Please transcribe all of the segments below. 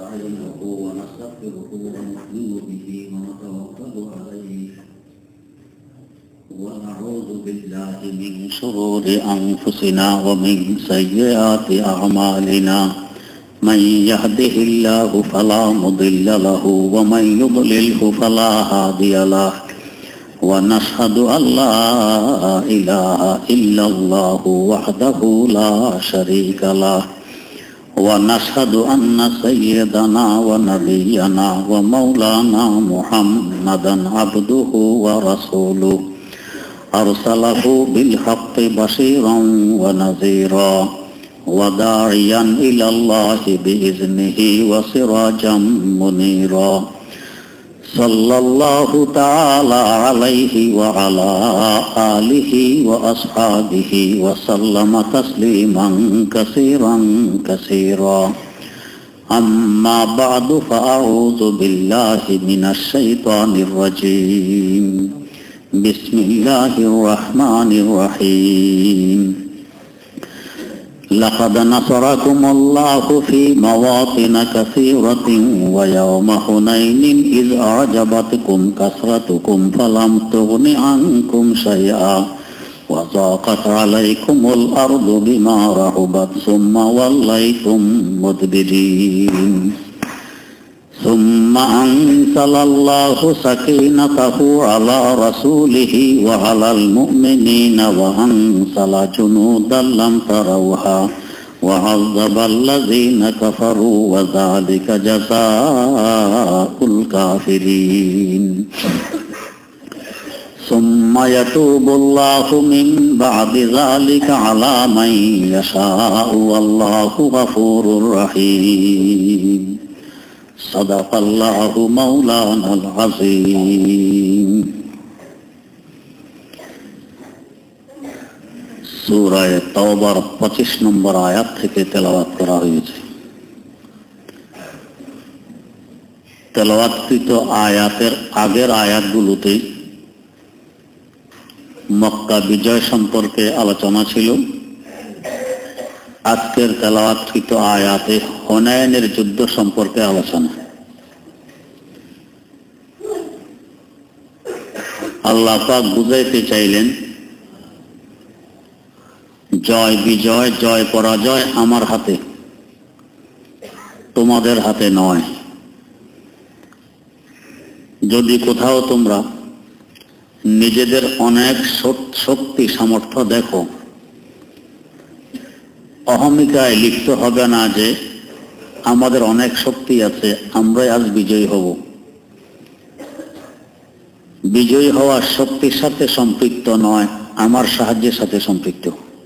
ونستعينه ونستغفره ونؤمن به ونتوكل عليه ونعوذ بالله من شرور أنفسنا ومن سيئات أعمالنا من يهده الله فلا مضل له ومن يضلله فلا هادي له ونشهد أن لا إله إلا الله وحده لا شريك له ونشهد أن سيدنا ونبينا ومولانا محمدا عبده ورسوله أرسله بالحق بشيرا ونذيرا وداعيا إلى الله بإذنه وسراجا منيرا صلى الله تعالى عليه وعلى آله وأصحابه وسلم تسليما كثيرا كثيرا أما بعد فأعوذ بالله من الشيطان الرجيم بسم الله الرحمن الرحيم لقد نصركم الله في مواطن كثيرة ويوم حنين إذ أعجبتكم كثرتكم فلم تغن عنكم شيئا وضاقت عليكم الأرض بما رحبت ثم وليتم مدبرين ثم أنزل الله سكينته على رسوله وعلى المؤمنين وأنزل جنودا لم تروها وعذب الذين كفروا وذلك جزاء الكافرين ثم يتوب الله من بعد ذلك على من يشاء والله غفور رحيم صدق الله مولانا العظيم সূরা তাওবার 25 নম্বর আয়াত থেকে তেলাওয়াত করা হয়েছে। তেলাওয়াতকৃত আয়াতের আগের আয়াতগুলোতে মক্কা বিজয় সম্পর্কে আলোচনা ছিল। আজকের তেলাওয়াতকৃত আয়াতে হুনাইনের যুদ্ধ সম্পর্কে আলোচনা। আল্লাহ পাক বুঝাইতে চাইলেন জয় বিজয় জয় পরাজয় আমার হাতে, তোমাদের হাতে নয়। যদি কোথাও তোমরা নিজেদের অনেক শক্তি সামর্থ্য দেখো, অহমিকায় লিপ্ত হবে না যে আমাদের অনেক শক্তি আছে, আমরাই আজ বিজয়ী হব। বিজয়ী হওয়ার শক্তির সাথে সম্পৃক্ত নয়, আমার সাহায্যের সাথে সম্পৃক্ত।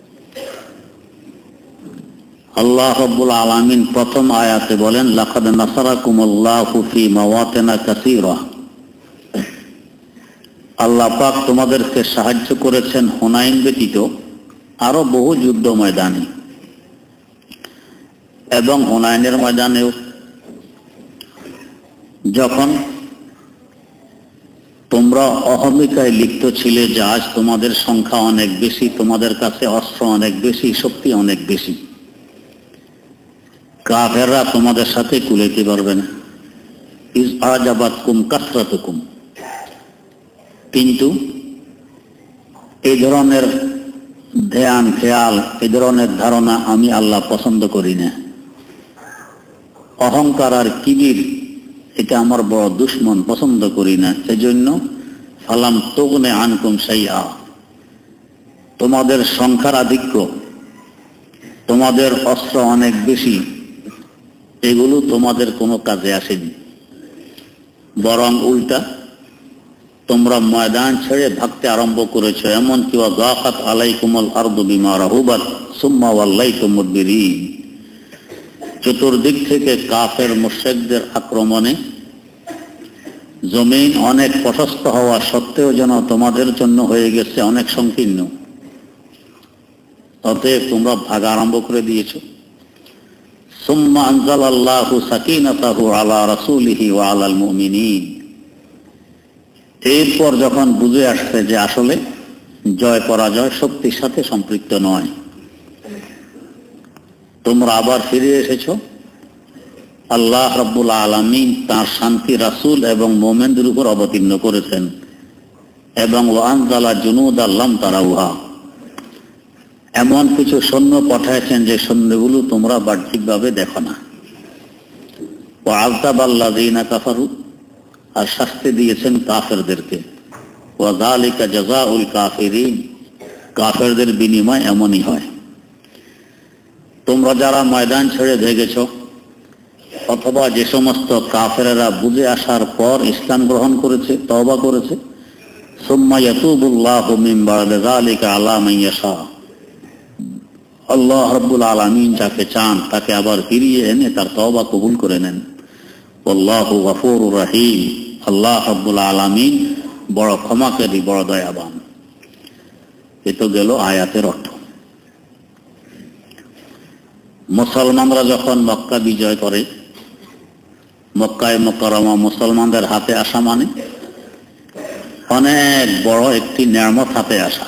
আল্লাহ রাব্বুল আলামিন প্রথম আয়াতে বলেন লাকাদ নাসারাকুমুল্লাহু ফি মাওয়াতিনা কাসীরা। আল্লাহ পাক তোমাদেরকে সাহায্য করেছেন হুনাইন ব্যতীত আরো বহু যুদ্ধ ময়দানে, এবং হুনাইনের ময়দানেও যখন তোমরা অহমিকায় লিপ্ত ছিলে যে আজ তোমাদের সংখ্যা অনেক বেশি, তোমাদের কাছে অস্ত্র অনেক বেশি, শক্তি অনেক বেশি, কাফেররা তোমাদের সাথে কুলাইতে পারবে না। ইজ আজাবাতকুম কাসরাতুকুম। কিন্তু এই ধরনের ধ্যান খেয়াল, এই ধরনের ধারণা আমি আল্লাহ পছন্দ করি না। অহংকার আর কিবির এটা আমার বড় দুশ্মন, পছন্দ করি না। সেজন্য ফালাম তুগনে আনকুম শাইআ, তোমাদের সংখ্যার আধিক্য, তোমাদের অস্ত্র অনেক বেশি, এগুলো তোমাদের কোনো কাজে আসেনি। বরং উল্টা তোমরা ময়দান ছেড়ে ভাগতে আরম্ভ করেছো। এমনকি ওয়াযাকাত আলাইকুমুল আরদু বিমা রাহুবাত সুম্মা ওয়াল্লাইতুম মুদবিরিন। চতুর্দিক থেকে কাফের মুশরিকদের আক্রমণে জমিন অনেক প্রশস্ত হওয়া সত্ত্বেও যেন তোমাদের জন্য হয়ে গেছে অনেক সংকীর্ণ, অতএব তোমরা ভাগা আরম্ভ করে দিয়েছো। সুম্মা আনজালাল্লাহু সাকিনাতাহু আলা রাসূলিহি ওয়া আলাল মুমিনিন। এরপর যখন বুঝে আসছে যে আসলে জয় পরাজয় শক্তির সাথে সম্পৃক্ত নয়, তোমরা আবার ফিরে এসেছো আল্লাহ রাব্বুল আলামিন তাঁর শান্তি রাসূল এবং মুমিনদের উপর অবতীর্ণ করেছেন এবং ওয়ানজালা জুনুদাল লাম তারাউহা, এমন কিছু সৈন্য পাঠাইছেন যে সৈন্যগুলো তোমরা বাহ্যিকভাবে দেখো না। ওয়াযাবাল্লাযীনা কাফারু, আর শাস্তি দিয়েছেন কাফেরদেরকে। ওয়াযালিকা জাযাউল কাফিরিন, কাফেরদের বিনিময় এমনই হয়। তোমরা যারা ময়দান ছেড়ে ভেগেছ, অথবা যে সমস্ত কাফেরেরা বুঝে আসার পর ইসলাম গ্রহণ করেছে, তওবা করেছে, সুম্মা ইয়াতুবুল্লাহু মিন বা'দি যালিকা আলা মান ইয়াশা, আল্লাহ রাব্বুল আলামিন যাকে চান তাকে আবার ফিরিয়ে এনে তার তওবা কবুল করে নেন। আল্লাহু গফুরুর রহিম, আল্লাহ রাব্বুল আলামিন বড় ক্ষমাকারী, বড় দয়াবান। এ তো গেল আয়াতের অর্থ। মুসলমানরা যখন মক্কা বিজয় করে, মক্কায়ে মুকাররমা মুসলমানদের হাতে আসা মানে অনেক বড় একটি নিয়ামত হাতে আসা।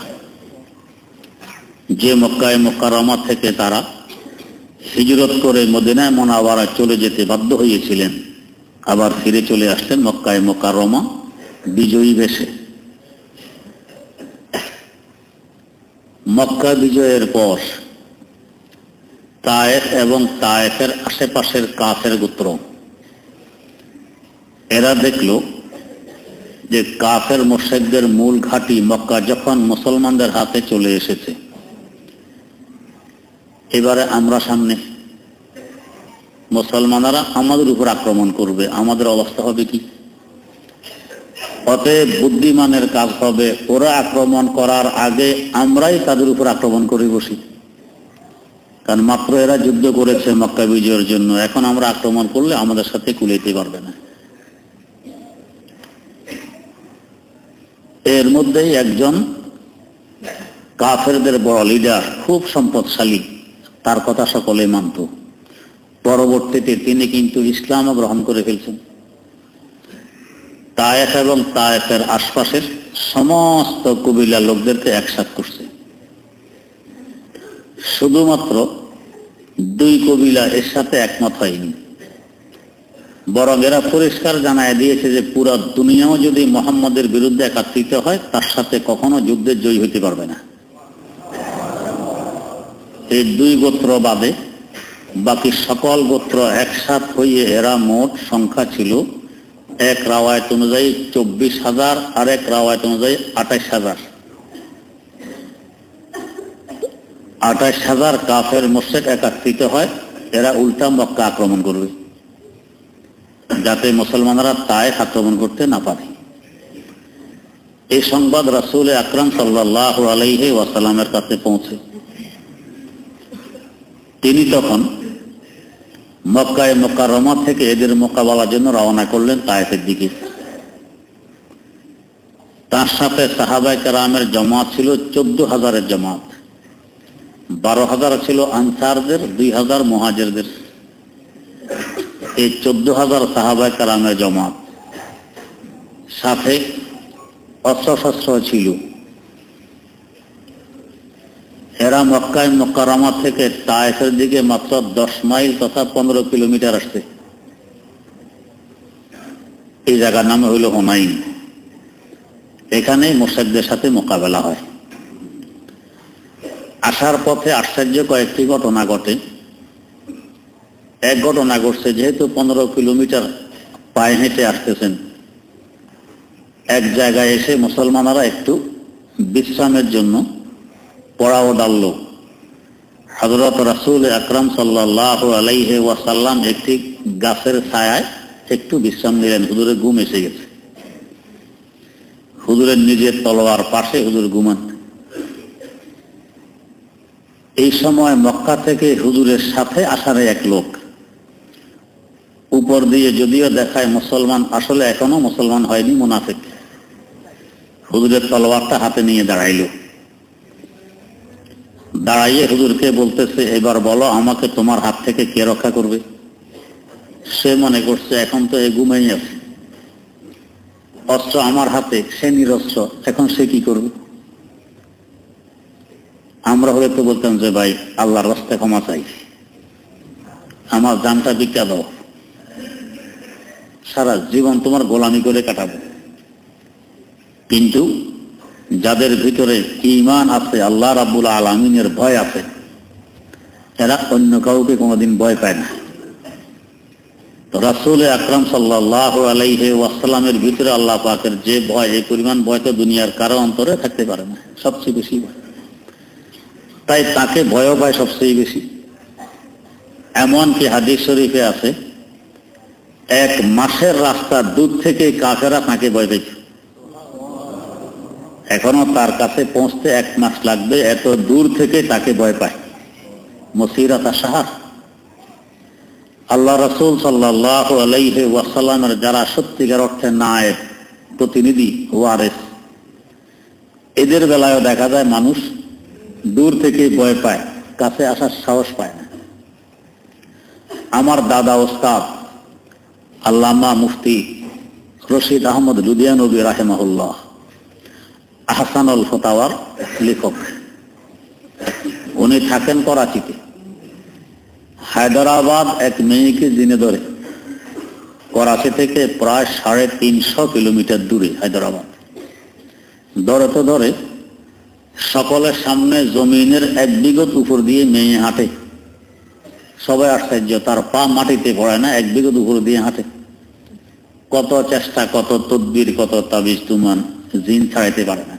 যে মক্কায়ে মুকাররমা থেকে তারা হিজরত করে মদিনায়ে মুনাওয়ারায় চলে যেতে বাধ্য হয়েছিলেন, আবার ফিরে চলে আসলেন মক্কায়ে মুকাররমা বিজয়ী বেশে। মক্কা বিজয়ের পর তায়েফ এবং তায়েফের আশেপাশের কাফের গোত্র এরা দেখল যে কাফের মুশরিকদের মূল ঘাঁটি মক্কা যখন মুসলমানদের হাতে চলে এসেছে, এবারে আমরা সামনে, মুসলমানরা আমাদের উপর আক্রমণ করবে, আমাদের অবস্থা হবে কি? অতএব বুদ্ধিমানের কাজ হবে ওরা আক্রমণ করার আগে আমরাই তাদের উপর আক্রমণ করে বসি। কারণ মাত্র এরা যুদ্ধ করেছে মক্কা বিজয়ের জন্য, এখন আমরা আক্রমণ করলে আমাদের সাথে কুলাইতে পারবে না। এর মধ্যেই একজন কাফেরদের বড় লিডার, খুব সম্পদশালী, তার কথা সকলে মানত। পরবর্তীতে তিনি কিন্তু ইসলাম গ্রহণ করে ফেলছেন। তায়েফ এবং তায়েফের আশপাশের সমস্ত কবিলা লোকদেরকে একসাথ করছে। শুধুমাত্র দুই কবিলা এর সাথে একমত হয়নি, বরং এরা পরিষ্কার জানায় দিয়েছে যে পুরো দুনিয়াও যদি মুহাম্মদের বিরুদ্ধে একত্রিত হয় তার সাথে কখনো যুদ্ধে জয়ী হতে পারবে না। এই দুই গোত্র বাদে বাকি সকল গোত্র একসাথ হয়ে এরা মোট সংখ্যা ছিল, এক রাওয়ায়াত অনুযায়ী 24,000 আর এক রাওয়ায়াত অনুযায়ী 28,000। 28,000 কাফের মুশরিক একত্রিত হয়, এরা উল্টা মক্কা আক্রমণ করবে যাতে মুসলমানরা তায়েফ আক্রমণ করতে না পারে। এই সংবাদ রাসূল আকরাম সাল্লাল্লাহু আলাইহি ওয়াসাল্লামের কাছে পৌঁছে তিনি তখন মক্কায়ে মুকাররমা থেকে এদের মোকাবেলার জন্য রওনা করলেন তায়েফের দিকে। তার সাথে সাহাবায়ে কেরামের জামাত ছিল 14,000-এর জামাত, 12,000 ছিল আনসারদের, 2,000 মুহাজিরদের। এই 14,000 সাহাবায়ে কেরামের জামাত, সাথে অস্ত্রশস্ত্র ছিল। এরা মক্কায়ে মুকাররমা থেকে তায়েফের দিকে মাত্র 10 মাইল তথা 15 কিলোমিটার আসছে। এই জায়গার নাম হইল হুনাইন। এখানেই মুশরিকদের সাথে মোকাবেলা হয়। আসার পথে আশ্চর্য কয়েকটি ঘটনা ঘটে। এক ঘটনা ঘটছে, যেহেতু 15 কিলোমিটার পায়ে হেঁটে আসতেছেন, এক জায়গায় এসে মুসলমানরা একটু বিশ্রামের জন্য পড়াও ডালল। হযরত রাসূল আকরাম সাল্লাল্লাহু আলাইহি ওয়াসাল্লাম একটি গাছের ছায়ায় একটু বিশ্রাম নিলেন। হুজুরের ঘুম এসে গেছে, হুজুরের নিজের তলোয়ার পাশে হুজুর ঘুমান। এই সময় মক্কা থেকে হুজুরের সাথে আসার এক লোক উপর দিয়ে যদিও দেখায় মুসলমান, আসলে এখনো মুসলমান হয়নি, মুনাফিক। হুজুরের তলোয়ারটা হাতে নিয়ে দাঁড়াইল। দাঁড়াইয়ে হুজুরকে বলতেছে, এবার বলো আমাকে তোমার হাত থেকে কে রক্ষা করবে? সে মনে করছে এখন তো এ ঘুমেই আছে, অস্ত্র আমার হাতে, সে নিরস্ত্র, এখন সে কি করবে? আমরা হলে তো বলতাম যে ভাই আল্লাহর রাস্তায় ক্ষমা চাই, আমার জানটা ভিক্ষা দাও, সারা জীবন তোমার গোলামি করে কাটাবো। কিন্তু যাদের ভিতরে ঈমান আছে, আল্লাহ রাব্বুল আলামিনের ভয় আছে, এরা অন্য কাউকে কোনোদিন ভয় পায় না। তো রাসূল আকরাম সাল্লাল্লাহু আলাইহি ওয়াসাল্লামের ভিতরে আল্লাহ পাকের যে ভয়, এই পরিমাণ ভয় তো দুনিয়ার কারো অন্তরে থাকতে পারে না, সবচেয়ে বেশি ভয়। তাই তাকে ভয় পায় সবচেয়ে বেশি। এমনকি হাদিস শরীফে আছে, 1 মাসের রাস্তা দূর থেকে কাফেররা তাকে ভয় পেয়েছে। এখনো তার কাছে পৌঁছতে 1 মাস লাগবে, এত দূর থেকে তাকে ভয় পায়। মসিরাত আশহার। আল্লাহ রাসূল সাল্লাল্লাহু আলাইহি ওয়াসাল্লামের যারা সত্যিকার অর্থে নায়েব, প্রতিনিধি, ওয়ারিস, এদের বেলায়ও দেখা যায় মানুষ দূর থেকে ভয় পায়, কাছে আসার সাহস পায় না। আমার দাদা ওস্তাদ আল্লামা মুফতি রশিদ আহমদ লুধিয়ানবী রাহিমাহুল্লাহ, আহসানুল ফতাওয়ার লেখক, উনি থাকেন করাচিতে। হায়দ্রাবাদ এক মেয়েকে জিনে ধরে, করাচি থেকে প্রায় 350 কিলোমিটার দূরে হায়দ্রাবাদ। ধরে তো ধরে সকলের সামনে জমিনের 1 বিঘত উপর দিয়ে মেয়ে হাঁটে। সবাই আশ্চর্য, তার পা মাটিতে পড়ে না, 1 বিঘত উপর দিয়ে হাঁটে। কত চেষ্টা, কত তদবির, কত তাবিজ তুমান, জিন ছাড়াইতে পারে না।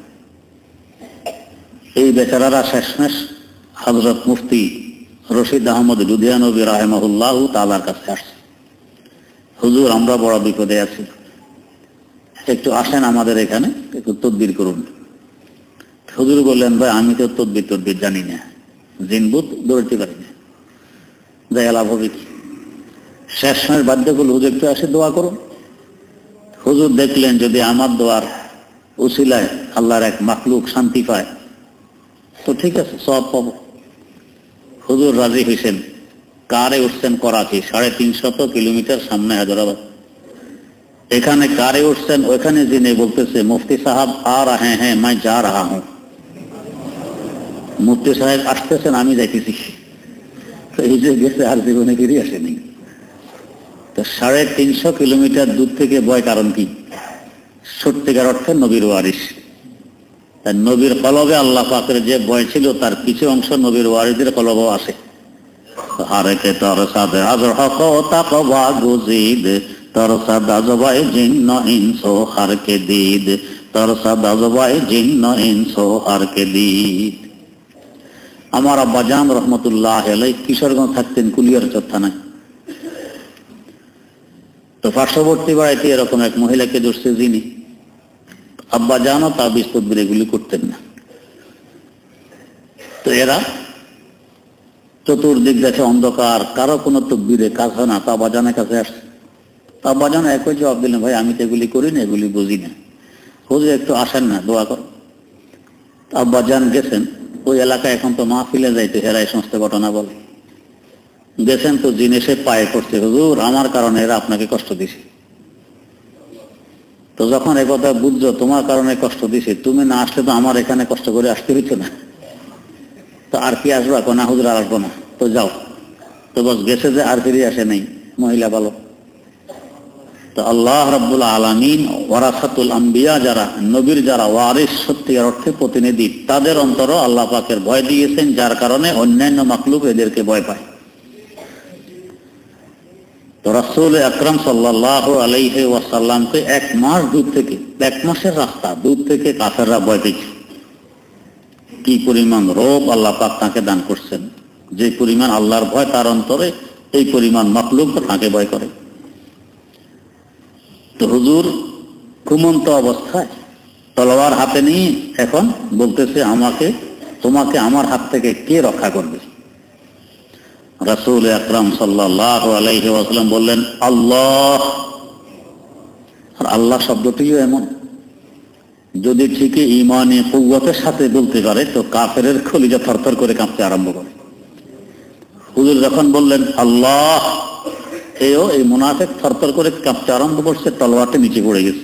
এই বেচারারা শেষমেশ হযরত মুফতি রশিদ আহমদ লুধিয়ানবী রাহিমাহুল্লাহ তাআলার কাছে আসছে। হুজুর, আমরা বড় বিপদে আছি, একটু আসেন আমাদের এখানে, একটু তদবির করুন। হুজুর বললেন, ভাই আমি তো তদবির জানি না, জিনবুত ধরতে পারি না, যাই লাভ হবে কি? শেষমেশ বাধ্য করল, হুজুর একটু আসে দোয়া করুন। হুজুর দেখলেন যদি আমার দোয়ার উসিলায় আল্লাহর এক মাখলুক শান্তি পায় তো ঠিক আছে, সওয়াব পাবো। হুজুর রাজি হয়েছেন, কারে উঠছেন করাচি, 350 কিলোমিটার সামনে হায়দ্রাবাদ। এখানে কারে উঠছেন, ওখানে যিনি বলতেছে, মুফতি সাহেব আ রাহে হ্যাঁ, मैं जा रहा हूं। মুফতি সাহেব আসতেছেন, আমি যাইতেছি। তো এই যে গেছে, আর জীবনে ফিরে আসেনি। তো 350 কিলোমিটার দূর থেকে ভয় কারণ কি? সত্যিকার অর্থে নবীর ওয়ারিস। তার নবীর কলবে আল্লাহ পাকের যে ভয় ছিল, তার কিছু অংশ নবীর ওয়ারিসদের কলবেও আসে। হারেকে তর সাদে হাজর হক তাকওয়া গুজিদ, তর সাদা জবাই জিন্ন ইনসো হারকে দিদ, তর সাদা জবাই জিন্ন ইনসো হারকে দিদ। আমার আব্বাজান রহমতুল্লাহ আলাইহি কিশোরগঞ্জ থাকতেন, কুলিয়ার চত্থানায়। তো পার্শ্ববর্তী বাড়িতে এরকম এক মহিলাকে ধরছে যিনি, আব্বাজানও তাবিজ তদবির এগুলি করতেন না। তো এরা চতুর্দিক দেখে অন্ধকার, কারো কোনো তদবিরে কাজ হয় না, তা আব্বাজানের কাছে আসছে। তা আব্বাজান একই জবাব দিলেন, ভাই আমি তো এগুলি করি না, এগুলি বুঝি না, হুজুর একটু আসেন না, দোয়া কর। আব্বাজান গেছেন ওই এলাকায়, এখন তো মাহফিলে যাইতে এরা এই সমস্ত ঘটনা বলে। গেছেন তো জিন এসে পায়ে করছে, হুজুর আমার কারণে এরা আপনাকে কষ্ট দিছে। তো যখন একথা বুঝছো, তোমার কারণে কষ্ট দিছে, তুমি না আসলে তো আমার এখানে কষ্ট করে আসতে হইতো না, তো আর কি আসবা? না হুজুর আর আসবো না, তো যাও। তো বস গেছে যে আর ফিরে আসে নাই, মহিলা ভালো। তো আল্লাহ রাব্বুল আলামিন ওয়ারাসাতুল আম্বিয়া, যারা নবীর যারা ওয়ারিস, সত্যিকার অর্থে প্রতিনিধি, তাদের অন্তরও আল্লাহ পাকের ভয় দিয়েছেন, যার কারণে অন্যান্য মাখলুক এদেরকে ভয় পায়। তো রাসূল আকরাম সাল্লাল্লাহু আলাইহি ওয়াসাল্লামকে 1 মাস দূর থেকে, 1 মাসের রাস্তা দূর থেকে কাফেররা ভয় পেয়েছে। কি পরিমাণ রূপ আল্লাহ পাক তাকে দান করছেন, যে পরিমাণ আল্লাহর ভয় তার অন্তরে, এই পরিমাণ মাখলুক তাকে ভয় করে। তো হুজুর ঘুমন্ত অবস্থায় তলোয়ার হাতে নিয়ে এখন বলতেছে, তোমাকে আমার হাত থেকে কে রক্ষা করবে? রাসূল আকরাম সাল্লাল্লাহু আলাইহি ওয়াসাল্লাম বললেন, আল্লাহ। আর আল্লাহ শব্দটিও এমন, যদি ঠিকই ঈমানে কুওয়াতের সাথে বলতে পারে তো কাফেরের কলিজা থরথর করে কাঁপতে আরম্ভ করে। হুজুর যখন বললেন আল্লাহ, এই মুনাফিক থরথর করে কাঁপতে আরম্ভ করছে, তলোয়ারটা নিচে পড়ে গেছে।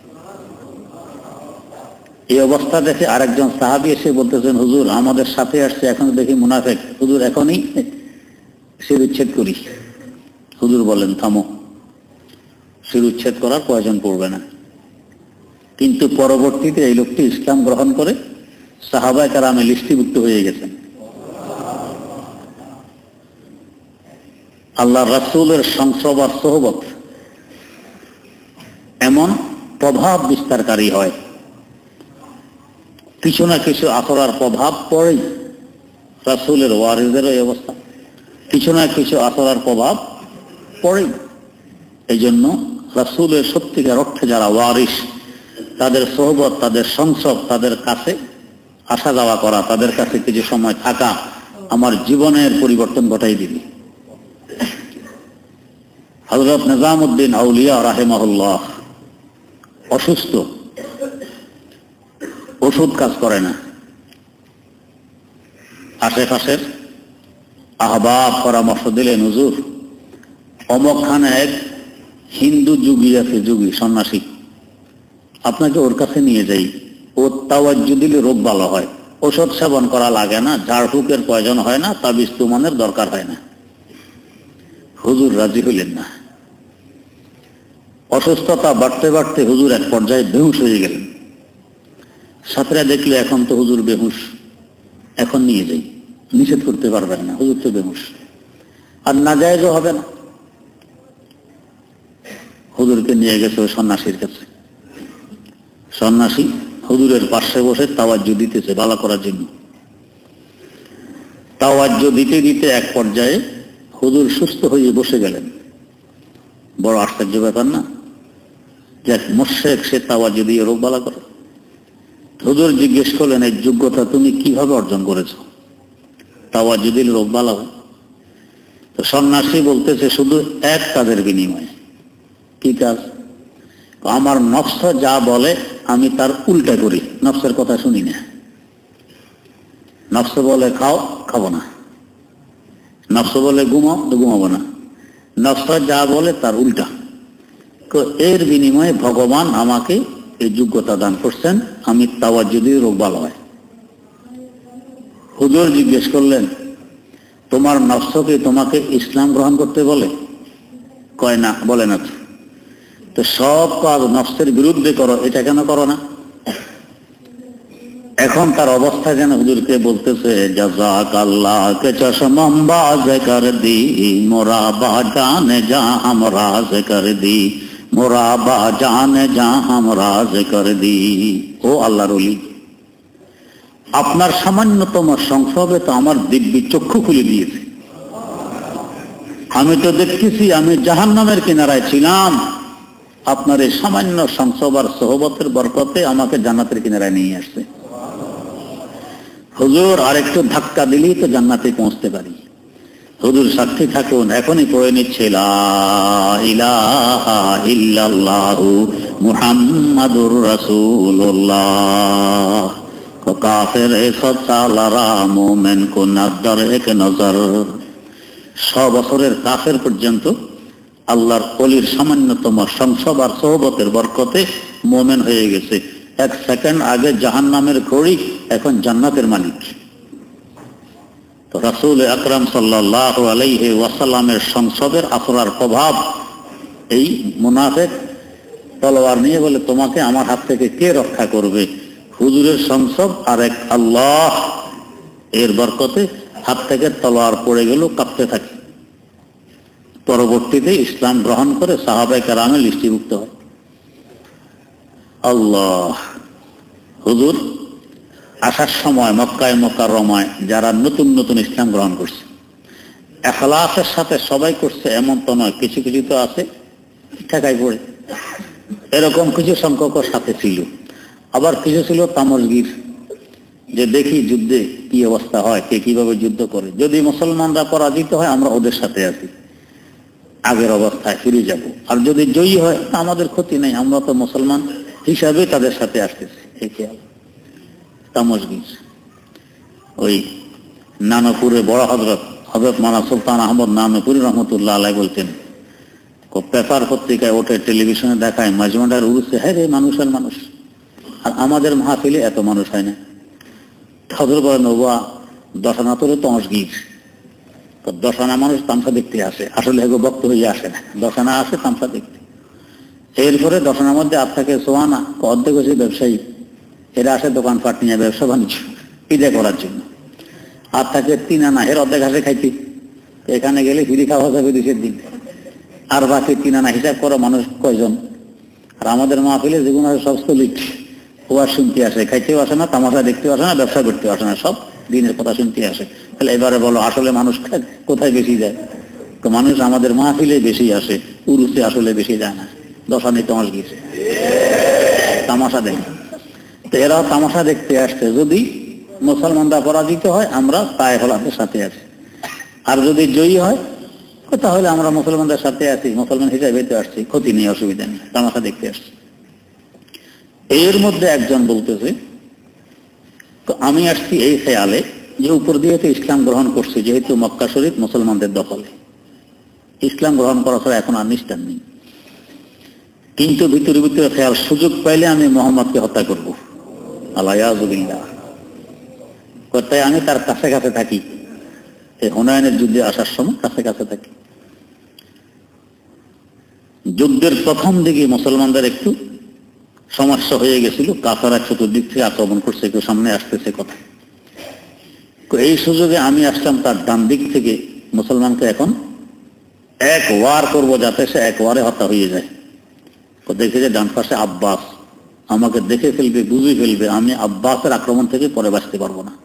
এই অবস্থা দেখে আরেকজন সাহাবী এসে বলতেছেন, হুজুর আমাদের সাথে আসছে, এখন দেখি মুনাফিক, হুজুর এখনই সে বিচ্ছেদ করি। হুজুর বলেন, থামো, শিরুচ্ছেদ করার প্রয়োজন পড়বে না। কিন্তু পরবর্তীতে এই লোকটি ইসলাম গ্রহণ করে সাহাবায়ে কেরামে লিস্টিভুক্ত হয়ে গেছেন। আল্লাহ রাসূলের সংসর্গ আর সোহবত এমন প্রভাব বিস্তারকারী হয়, কিছু না কিছু আসরার প্রভাব পড়েই। রাসূলের ওয়ারিসদেরও এই অবস্থা, কিছু না কিছু আসরার প্রভাব পড়েই। এই জন্য রাসূলের সত্যিকার অর্থে যারা ওয়ারিস, তাদের সোহবত, তাদের সংসর্গ, তাদের কাছে আসা যাওয়া করা, তাদের কাছে কিছু সময় থাকা আমার জীবনের পরিবর্তন ঘটাই দিবে। হযরত নিজামউদ্দিন আউলিয়া রাহিমাহুল্লাহ অসুস্থ, ওষুধ কাজ করে না। আশেপাশের আহবাব পরামর্শ দিলেন, হুজুর অমকখানে এক হিন্দু যোগী আছে, যোগী সন্ন্যাসী, আপনাকে ওর কাছে নিয়ে যাই, ও তাওয়াজ্জু দিলে রোগ ভালো হয়, ওষুধ সেবন করা লাগে না, ঝাড়ফুঁকের প্রয়োজন হয় না, তাবিজ তুমানের দরকার হয় না। হুজুর রাজি হইলেন না। অসুস্থতা বাড়তে বাড়তে হুজুর এক পর্যায়ে বেহুশ হয়ে গেলেন। ছাত্ররা দেখলে এখন তো হুজুর বেহুশ, এখন নিয়ে যাই, নিষেধ করতে পারবেন না, হুজুর তো বেহুশ, আর নাজায়েজও হবে না। হুজুরকে নিয়ে গেছে ওই সন্ন্যাসীর কাছে। সন্ন্যাসী হুজুরের পাশে বসে তাওয়াজ্জু দিতেছে ভালো করার জন্য। তাওয়াজ্জু দিতে দিতে এক পর্যায়ে হুজুর সুস্থ হয়ে বসে গেলেন। বড় আশ্চর্য ব্যাপার না, যে মুশরিক সে তাওয়াজ্জু দিয়ে রোগ ভালো করে। হুজুর জিজ্ঞেস করলেন, এই যোগ্যতা তুমি কিভাবে অর্জন করেছো? তাওয়াজ্জু দিলে রোগ ভালো হয়। তো সন্ন্যাসী বলতেছে, শুধু এক কাজের বিনিময়ে। কি কাজ? আমার নফস যা বলে আমি তার উল্টা করি, নফসের কথা শুনি না। নফস বলে খাও, খাবো না। নফস বলে ঘুমাও, তো ঘুমাবো না। নফস যা বলে তার উল্টা। তো এর বিনিময়ে ভগবান আমাকে এই যোগ্যতা দান করছেন, আমি তাওয়াজ্জু দিয়ে রোগ ভালো হয়। হুজুর জিজ্ঞেস করলেন, তোমার নফসকে তোমাকে ইসলাম গ্রহণ করতে বলে? কয় না, বলে না। তো সব কাজ নফসের বিরুদ্ধে করো, এটা কেন করো না? এখন তার অবস্থা যেন হুজুরকে বলতেছে, জাযাকাল্লাহ কে চশমম বাজ কর দি, মোরা বা জানে যা হাম রাজ কর দি, মোরা বা জানে যা হাম রাজ কর দি। ও আল্লাহর ওলি, আপনার সামান্যতম সংসর্গে তো আমার দিব্যি চক্ষু খুলে দিয়েছে। আমি তো দেখতেছি আমি জাহান্নামের কিনারায় ছিলাম, আপনার এই সামান্য সংসর্গ সোহবতের বরকতে আমাকে জান্নাতের কিনারায় নিয়ে আসছে। হুজুর আরেকটু ধাক্কা দিলেই তো জান্নাতে পৌঁছতে পারি। হুজুর সাক্ষী থাকুন, এখনই পড়ে নিচ্ছে, লা ইলাহা ইল্লাল্লাহু মুহাম্মাদুর রাসূলুল্লাহ। কাফের সালারা মুমিন কো নজর এক নজর। 100 বছরের কাফের পর্যন্ত আল্লাহর ওলির সামান্যতম সংসর্গ আর সোহবতের বরকতে মুমিন হয়ে গেছে। 1 সেকেন্ড আগে জাহান্নামের খড়ি, এখন জান্নাতের মালিক। তো রাসূল আকরাম সাল্লাল্লাহু আলাইহি ওয়াসাল্লামের সংসর্গের আসরার প্রভাব, এই মুনাফিক তলোয়ার নিয়ে বলে, তোমাকে আমার হাত থেকে কে রক্ষা করবে? হুজুরের সংসর্গ আর এক আল্লাহ, এর বরকতে হাত থেকে তলোয়ার পড়ে গেল, কাঁপতে থাকে। পরবর্তীতে ইসলাম গ্রহণ করে সাহাবায়ে কেরামে লিস্টিভুক্ত হয়। আল্লাহ। হুজুর আসার সময় মক্কায় মুকাররমায় যারা নতুন নতুন ইসলাম গ্রহণ করছে, ইখলাসের সাথে সবাই করছে এমন তো নয়, কিছু কিছু তো আছে ঠেকাই পড়ে, এরকম কিছু সংখ্যক সাথে ছিল। আবার কিছু ছিল তামসগীর, যে দেখি যুদ্ধে কি অবস্থা হয়, কে কিভাবে যুদ্ধ করে, যদি মুসলমানরা পরাজিত হয় আমরা ওদের সাথে আছি, আগের অবস্থায় ফিরে যাব, আর যদি জয়ী হয় তা আমাদের ক্ষতি নেই, আমরা তো মুসলমান হিসাবে তাদের সাথে আসতেছি। এই খেয়াল তামসগীর। ওই নানপুরে বড় হযরত মাওলানা সুলতান আহমদ নানপুরি রহমতুল্লাহ আলাইহি বলতেন, পেপার পত্রিকায় ওঠে, টেলিভিশনে দেখায়, মাজমাটার উরুসে হ্যাঁ রে মানুষের মানুষ, আর আমাদের মাহফিলে এত মানুষ হয় না। হযরত বলেন, ওবা দশানা তোরে তামসগীর, তো দশানা মানুষ তামসা দেখতে আসে, আসলে এগো বক্ত হয়ে আসে না, দশানা আসে তামসা দেখতে। এরপরে দশনার মধ্যে আপনাকে সোয়ানা অর্ধেক হচ্ছে ব্যবসায়ী, এরা আসে দোকানপাট নিয়ে ব্যবসা বাণিজ্য ইদে করার জন্য। আর থাকে 3 আনা, এর অর্ধেক আসে খাইতে, এখানে গেলে ফিরি খাওয়া যাবে 2 দিন। আর বাকি 3 আনা হিসাব করো মানুষ কয়জন। আর আমাদের মাহফিলে যেগুলো আছে সব স্থলিক, ওয়াজ শুনতে আসে, খাইতেও আসে না, তামাশা দেখতেও আসে না, ব্যবসা করতেও আসে না, সব দিনের কথা শুনতে আসে। তাহলে এবারে বলো আসলে মানুষ কোথায় বেশি যায়? তো মানুষ আমাদের মাহফিলে বেশি আসে, উরুসে আসলে বেশি যায় না। দশানি তোমার গিয়েছে তামাশা দেখে, তো এরাও তামাশা দেখতে আসছে। যদি মুসলমানরা পরাজিত হয় আমরা তায়ে হলাদের সাথে আছি, আর যদি জয়ী হয় তাহলে আমরা মুসলমানদের সাথে আছি, মুসলমান হিসাবে তো আসছি, ক্ষতি নেই, অসুবিধা নেই, তামাশা দেখতে আসছি। এর মধ্যে একজন বলতেছে আমি আসছি এই খেয়ালে যে উপর দিয়ে তো ইসলাম গ্রহণ করছি, যেহেতু মক্কা শরীফ মুসলমানদের দখলে, ইসলাম গ্রহণ করা ছাড়া এখন আর নিস্তার নেই। কিন্তু ভিতরে ভিতরে খেয়াল, সুযোগ পাইলে আমি মোহাম্মদকে হত্যা করবো, আল্লাহ। তাই আমি তার কাছে কাছে থাকি, এই হুনায়নের যুদ্ধে আসার সময় কাছে কাছে থাকি। যুদ্ধের প্রথম দিকে মুসলমানদের একটু সমস্যা হয়ে গেছিল, কাফেররা চতুর্দিক থেকে আক্রমণ করছে, কেউ সামনে আসতেছে কথা। এই সুযোগে আমি আসলাম তার ডান দিক থেকে, মুসলমানকে এখন এক ওয়ার করবো যাতে সে এক ওয়ারে হত্যা হয়ে যায়। দেখে যে ডান পাশে আব্বাস আমাকে দেখে ফেলবে, বুঝে ফেলবে, আমি আব্বাসের আক্রমণ থেকে পরে বাঁচতে পারবো না।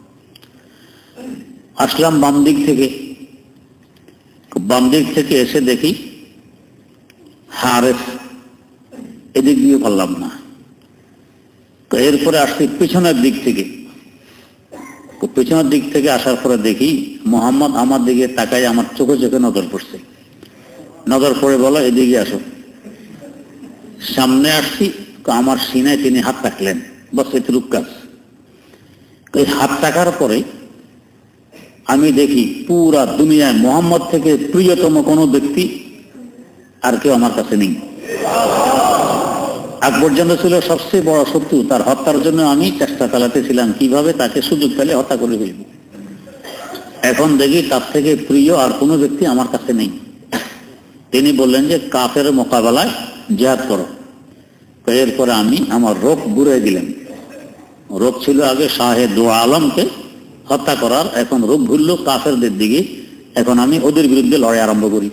আসলাম বাম দিক থেকে, বাম দিক থেকে এসে দেখি হারেস, এদিক দিয়ে পারলাম না। তো এরপরে আসছি পিছনের দিক থেকে, পিছনের দিক থেকে আসার পরে দেখি মোহাম্মদ আমার দিকে তাকায়, আমার চোখে চোখে নজর পড়ছে। নজর পড়ে বলো এদিকে আসো। সামনে আসছি, আমার সিনায় তিনি হাত রাখলেন, বস এতটুক কাজ। এই হাত রাখার পরে আমি দেখি পুরা দুনিয়ায় মোহাম্মদ থেকে প্রিয়তম কোনো ব্যক্তি আর কেউ আমার কাছে নেই। আগ পর্যন্ত ছিল সবচেয়ে বড় শত্রু, তার হত্যার জন্য আমি চেষ্টা চালাতেছিলাম কিভাবে তাকে সুযোগ পেলে হত্যা করে ফেলব। এখন দেখি তার থেকে প্রিয় আর কোনো ব্যক্তি আমার কাছে নেই। তিনি বললেন যে কাফের মোকাবেলায় জিহাদ করো। এরপরে আমি আমার রোগ ঘুরে দিলেন। রোগ ছিল আগে শাহে দু আলমকে হত্যা করার, এখন রোগ ঘুরল কাফেরদের দিকে, এখন আমি ওদের বিরুদ্ধে লড়াই আরম্ভ করি।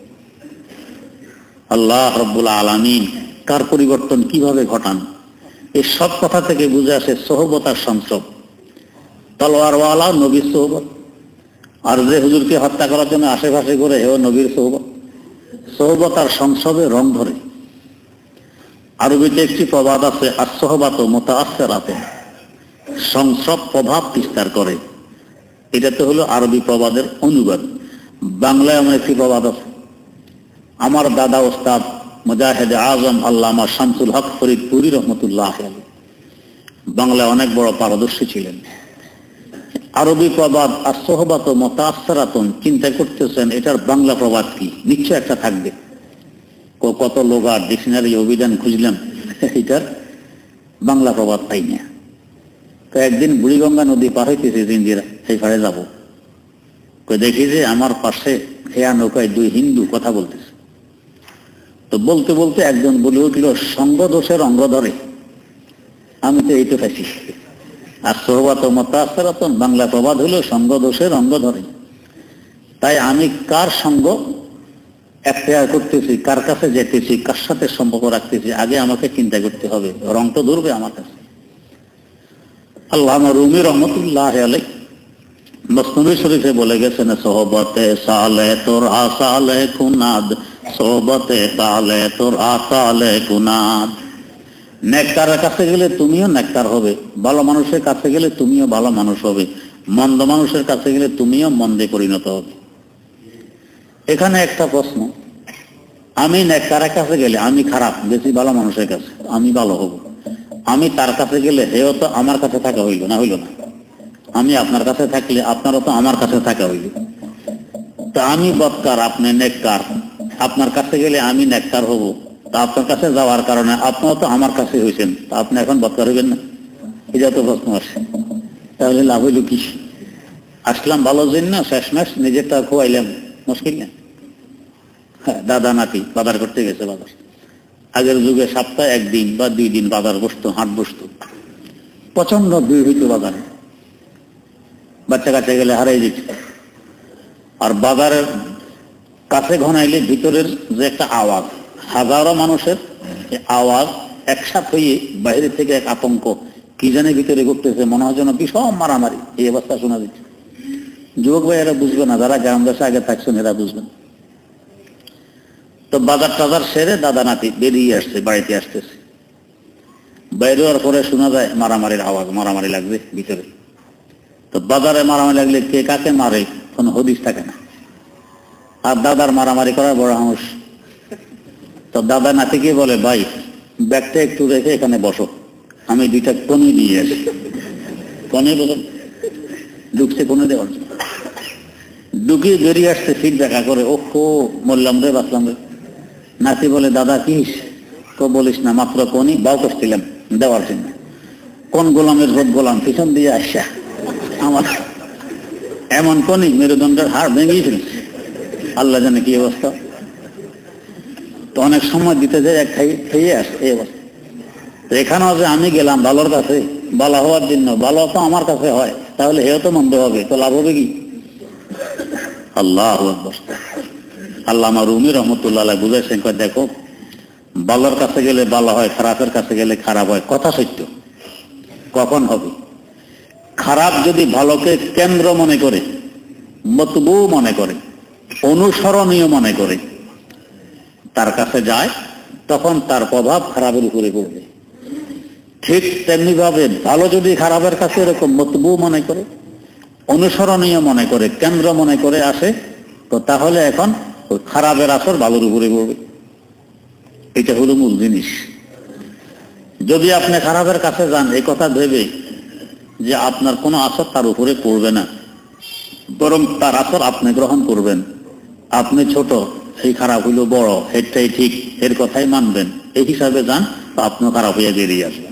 আল্লাহ রব্বুল আলামিন কার পরিবর্তন কিভাবে ঘটান, এই সব কথা থেকে বুঝে আসে সোহবত আর সংসব। তলোয়ারওয়ালা নবীর সোহবত, আর যে হুজুরকে হত্যা করার জন্য আশেপাশে করে হেও নবীর সোহবত। সোহবত আর সংসবে রং ধরে। আরবিতে একটি প্রবাদ আছে, আসহবাত মুতাআসসিরাতে, সংসব প্রভাব বিস্তার করে। এটা তো হলো আরবি প্রবাদের অনুবাদ। বাংলায় আমার একটি প্রবাদ আছে, আমার দাদা ওস্তাদ মুজাহিদ আজম আল্লামা শামসুল হক ফরিদপুরি রহমতুল্লাহ আলাইহি বাংলায় অনেক বড় পারদর্শী ছিলেন। আরবি প্রবাদ আসহবাত মুতাআসসিরাতুন, চিন্তা করতেছেন এটার বাংলা প্রবাদ কি? নিশ্চয় একটা থাকবে। কত লোক আর ডিকশনারি অভিধান খুঁজলাম, এটার বাংলা প্রবাদ পাই না। তো একদিন বুড়িগঙ্গা নদী পার হইতেছে জিন্দিরা, সেই পাড়ে যাবো, দেখি যে আমার পাশে খেয়া নৌকায় 2 হিন্দু কথা বলতেছে। তো বলতে বলতে একজন বলে উঠল, সঙ্গ দোষের অঙ্গ ধরে। আমি তো এইটা পাইছি। আর সোহবাত মুতাআসসিরাতুন বাংলা প্রবাদ হলো সঙ্গ দোষের অঙ্গ ধরে। তাই আমি কার সঙ্গ এখতিয়ার করতেছি, কার কাছে যেতেছি, কার সাথে সম্পর্ক রাখতেছি, আগে আমাকে চিন্তা করতে হবে। রং তো ধরবে আমার কাছে। আল্লামা রুমি রহমতুল্লাহ আলাইহি মসনবী শরীফে বলে গেছেন, সোহবতে সালে তোর আসালে কুনাদ, সোহবতে সালে তোর আসালে কুনাদ। নেককারের কাছে গেলে তুমিও নেককার হবে, ভালো মানুষের কাছে গেলে তুমিও ভালো মানুষ হবে, মন্দ মানুষের কাছে গেলে তুমিও মন্দে পরিণত হবে। এখানে একটা প্রশ্ন, আমি নেককারের কাছে গেলে আমি খারাপ, বেশি ভালো মানুষের কাছে আমি ভালো হব। আমি তার কাছে গেলে হেও তো আমার কাছে থাকা হইল না, হইল না? আমি আপনার কাছে থাকলে আপনারও তো আমার কাছে থাকা হইল। তা আমি বদকার, আপনি নেককার, আপনার কাছে গেলে আমি নেককার হব, তা আপনার কাছে যাওয়ার কারণে আপনারা তো আমার কাছে হয়েছেন, তা আপনি এখন বদকার হইবেন না? এটা তো প্রশ্ন আসে। তাহলে লাভ হইল কি? আসলাম ভালো জন্য, শেষমেশ নিজেরটা খোয়াইলাম, মুশকিল না? হ্যাঁ, দাদা নাতি বাজার করতে গেছে, বাজার আগের যুগে সপ্তাহে একদিন বা 2 দিন বাজার বসতো, হাট বসতো, প্রচন্ড ভিড় হইতো বাজারে, বাচ্চা কাচ্চা গেলে হারাই যেত। আর বাজারের কাছে ঘনাইলে ভিতরের যে একটা আওয়াজ, হাজারো মানুষের আওয়াজ একসাথে হয়ে বাইরে থেকে এক আতঙ্ক, কি জানে ভিতরে ঘটতেছে, মনে হয় যেন বিষম মারামারি, এই অবস্থা শোনা দিচ্ছে। যুবক ভাই এরা বুঝবে না, যারা গ্রাম দেশে আগে থাকছেন এরা বুঝবেন। তো বাজার টাজার সেরে দাদা নাতি বেরিয়ে আসছে, বাড়িতে আসতেছে। বাইরে হওয়ার পরে শোনা যায় মারামারির আওয়াজ, মারামারি লাগবে ভিতরে। তো বাজারে মারামারি লাগলে কে কাকে মারে কোনো হদিস থাকে না। আর দাদার মারামারি করার বড় সাহস। তো দাদা নাতিকে বলে, ভাই ব্যাগটা একটু রেখে এখানে বসো, আমি 2টা কনি দিয়ে আসি। কনে বলে ঢুকছে, কোনে দেওয়ার জন্য ঢুকিয়ে বেরিয়ে আসছে, ফিট দেখা করে, ওহো মরলাম রে, বাঁচলাম রে। নাতি বলে, দাদা কিস? তো বলিস না, মাত্র কনি বাউ করছিলাম দেওয়ার জন্য, কোন গোলামের ভোট গোলাম পিছন দিয়ে আসা আমার এমন কনি মেরুদণ্ডের হাড় ভেঙেই ফেলছে। আল্লাহ জানে কি অবস্থা। তো অনেক সময় দিতে যায়, এক খেয়ে আসে এই অবস্থা। এখানেও যে আমি গেলাম ভালোর কাছে, ভালো হওয়ার জন্য, ভালো তো আমার কাছে হয়, তাহলে হেও তো মন্দ হবে, তো লাভ হবে কি? আল্লাহু আকবার। আল্লামা রুমি রহমতুল্লাহ আলাইহি বুঝাইছেন, দেখো ভালোর কাছে গেলে ভালো হয়, খারাপের কাছে গেলে খারাপ হয়। কথা সত্য। কখন হবে? খারাপ যদি ভালোকে কেন্দ্র মনে করে, মতবু মনে করে, অনুসরণীয় মনে করে তার কাছে যায়, তখন তার প্রভাব খারাপের উপরে পড়বে। ঠিক তেমনি ভাবে ভালো যদি খারাপের কাছে এরকম মতবু মনে করে, অনুসরণীয় মনে করে, কেন্দ্র মনে করে আসে, তো তাহলে এখন ওই খারাপের আসর ভালোর উপরে পড়বে। এটা হলো মূল জিনিস। যদি আপনি খারাপের কাছে যান এই কথা ভেবে যে আপনার কোনো আসর তার উপরে পড়বে না, বরং তার আসর আপনি গ্রহণ করবেন, আপনি ছোট, সেই খারাপ হইল বড়, এটাই ঠিক, এর কথাই মানবেন, এই হিসাবে যান, তো আপনিও খারাপ হইয়া বেরিয়ে আসবেন।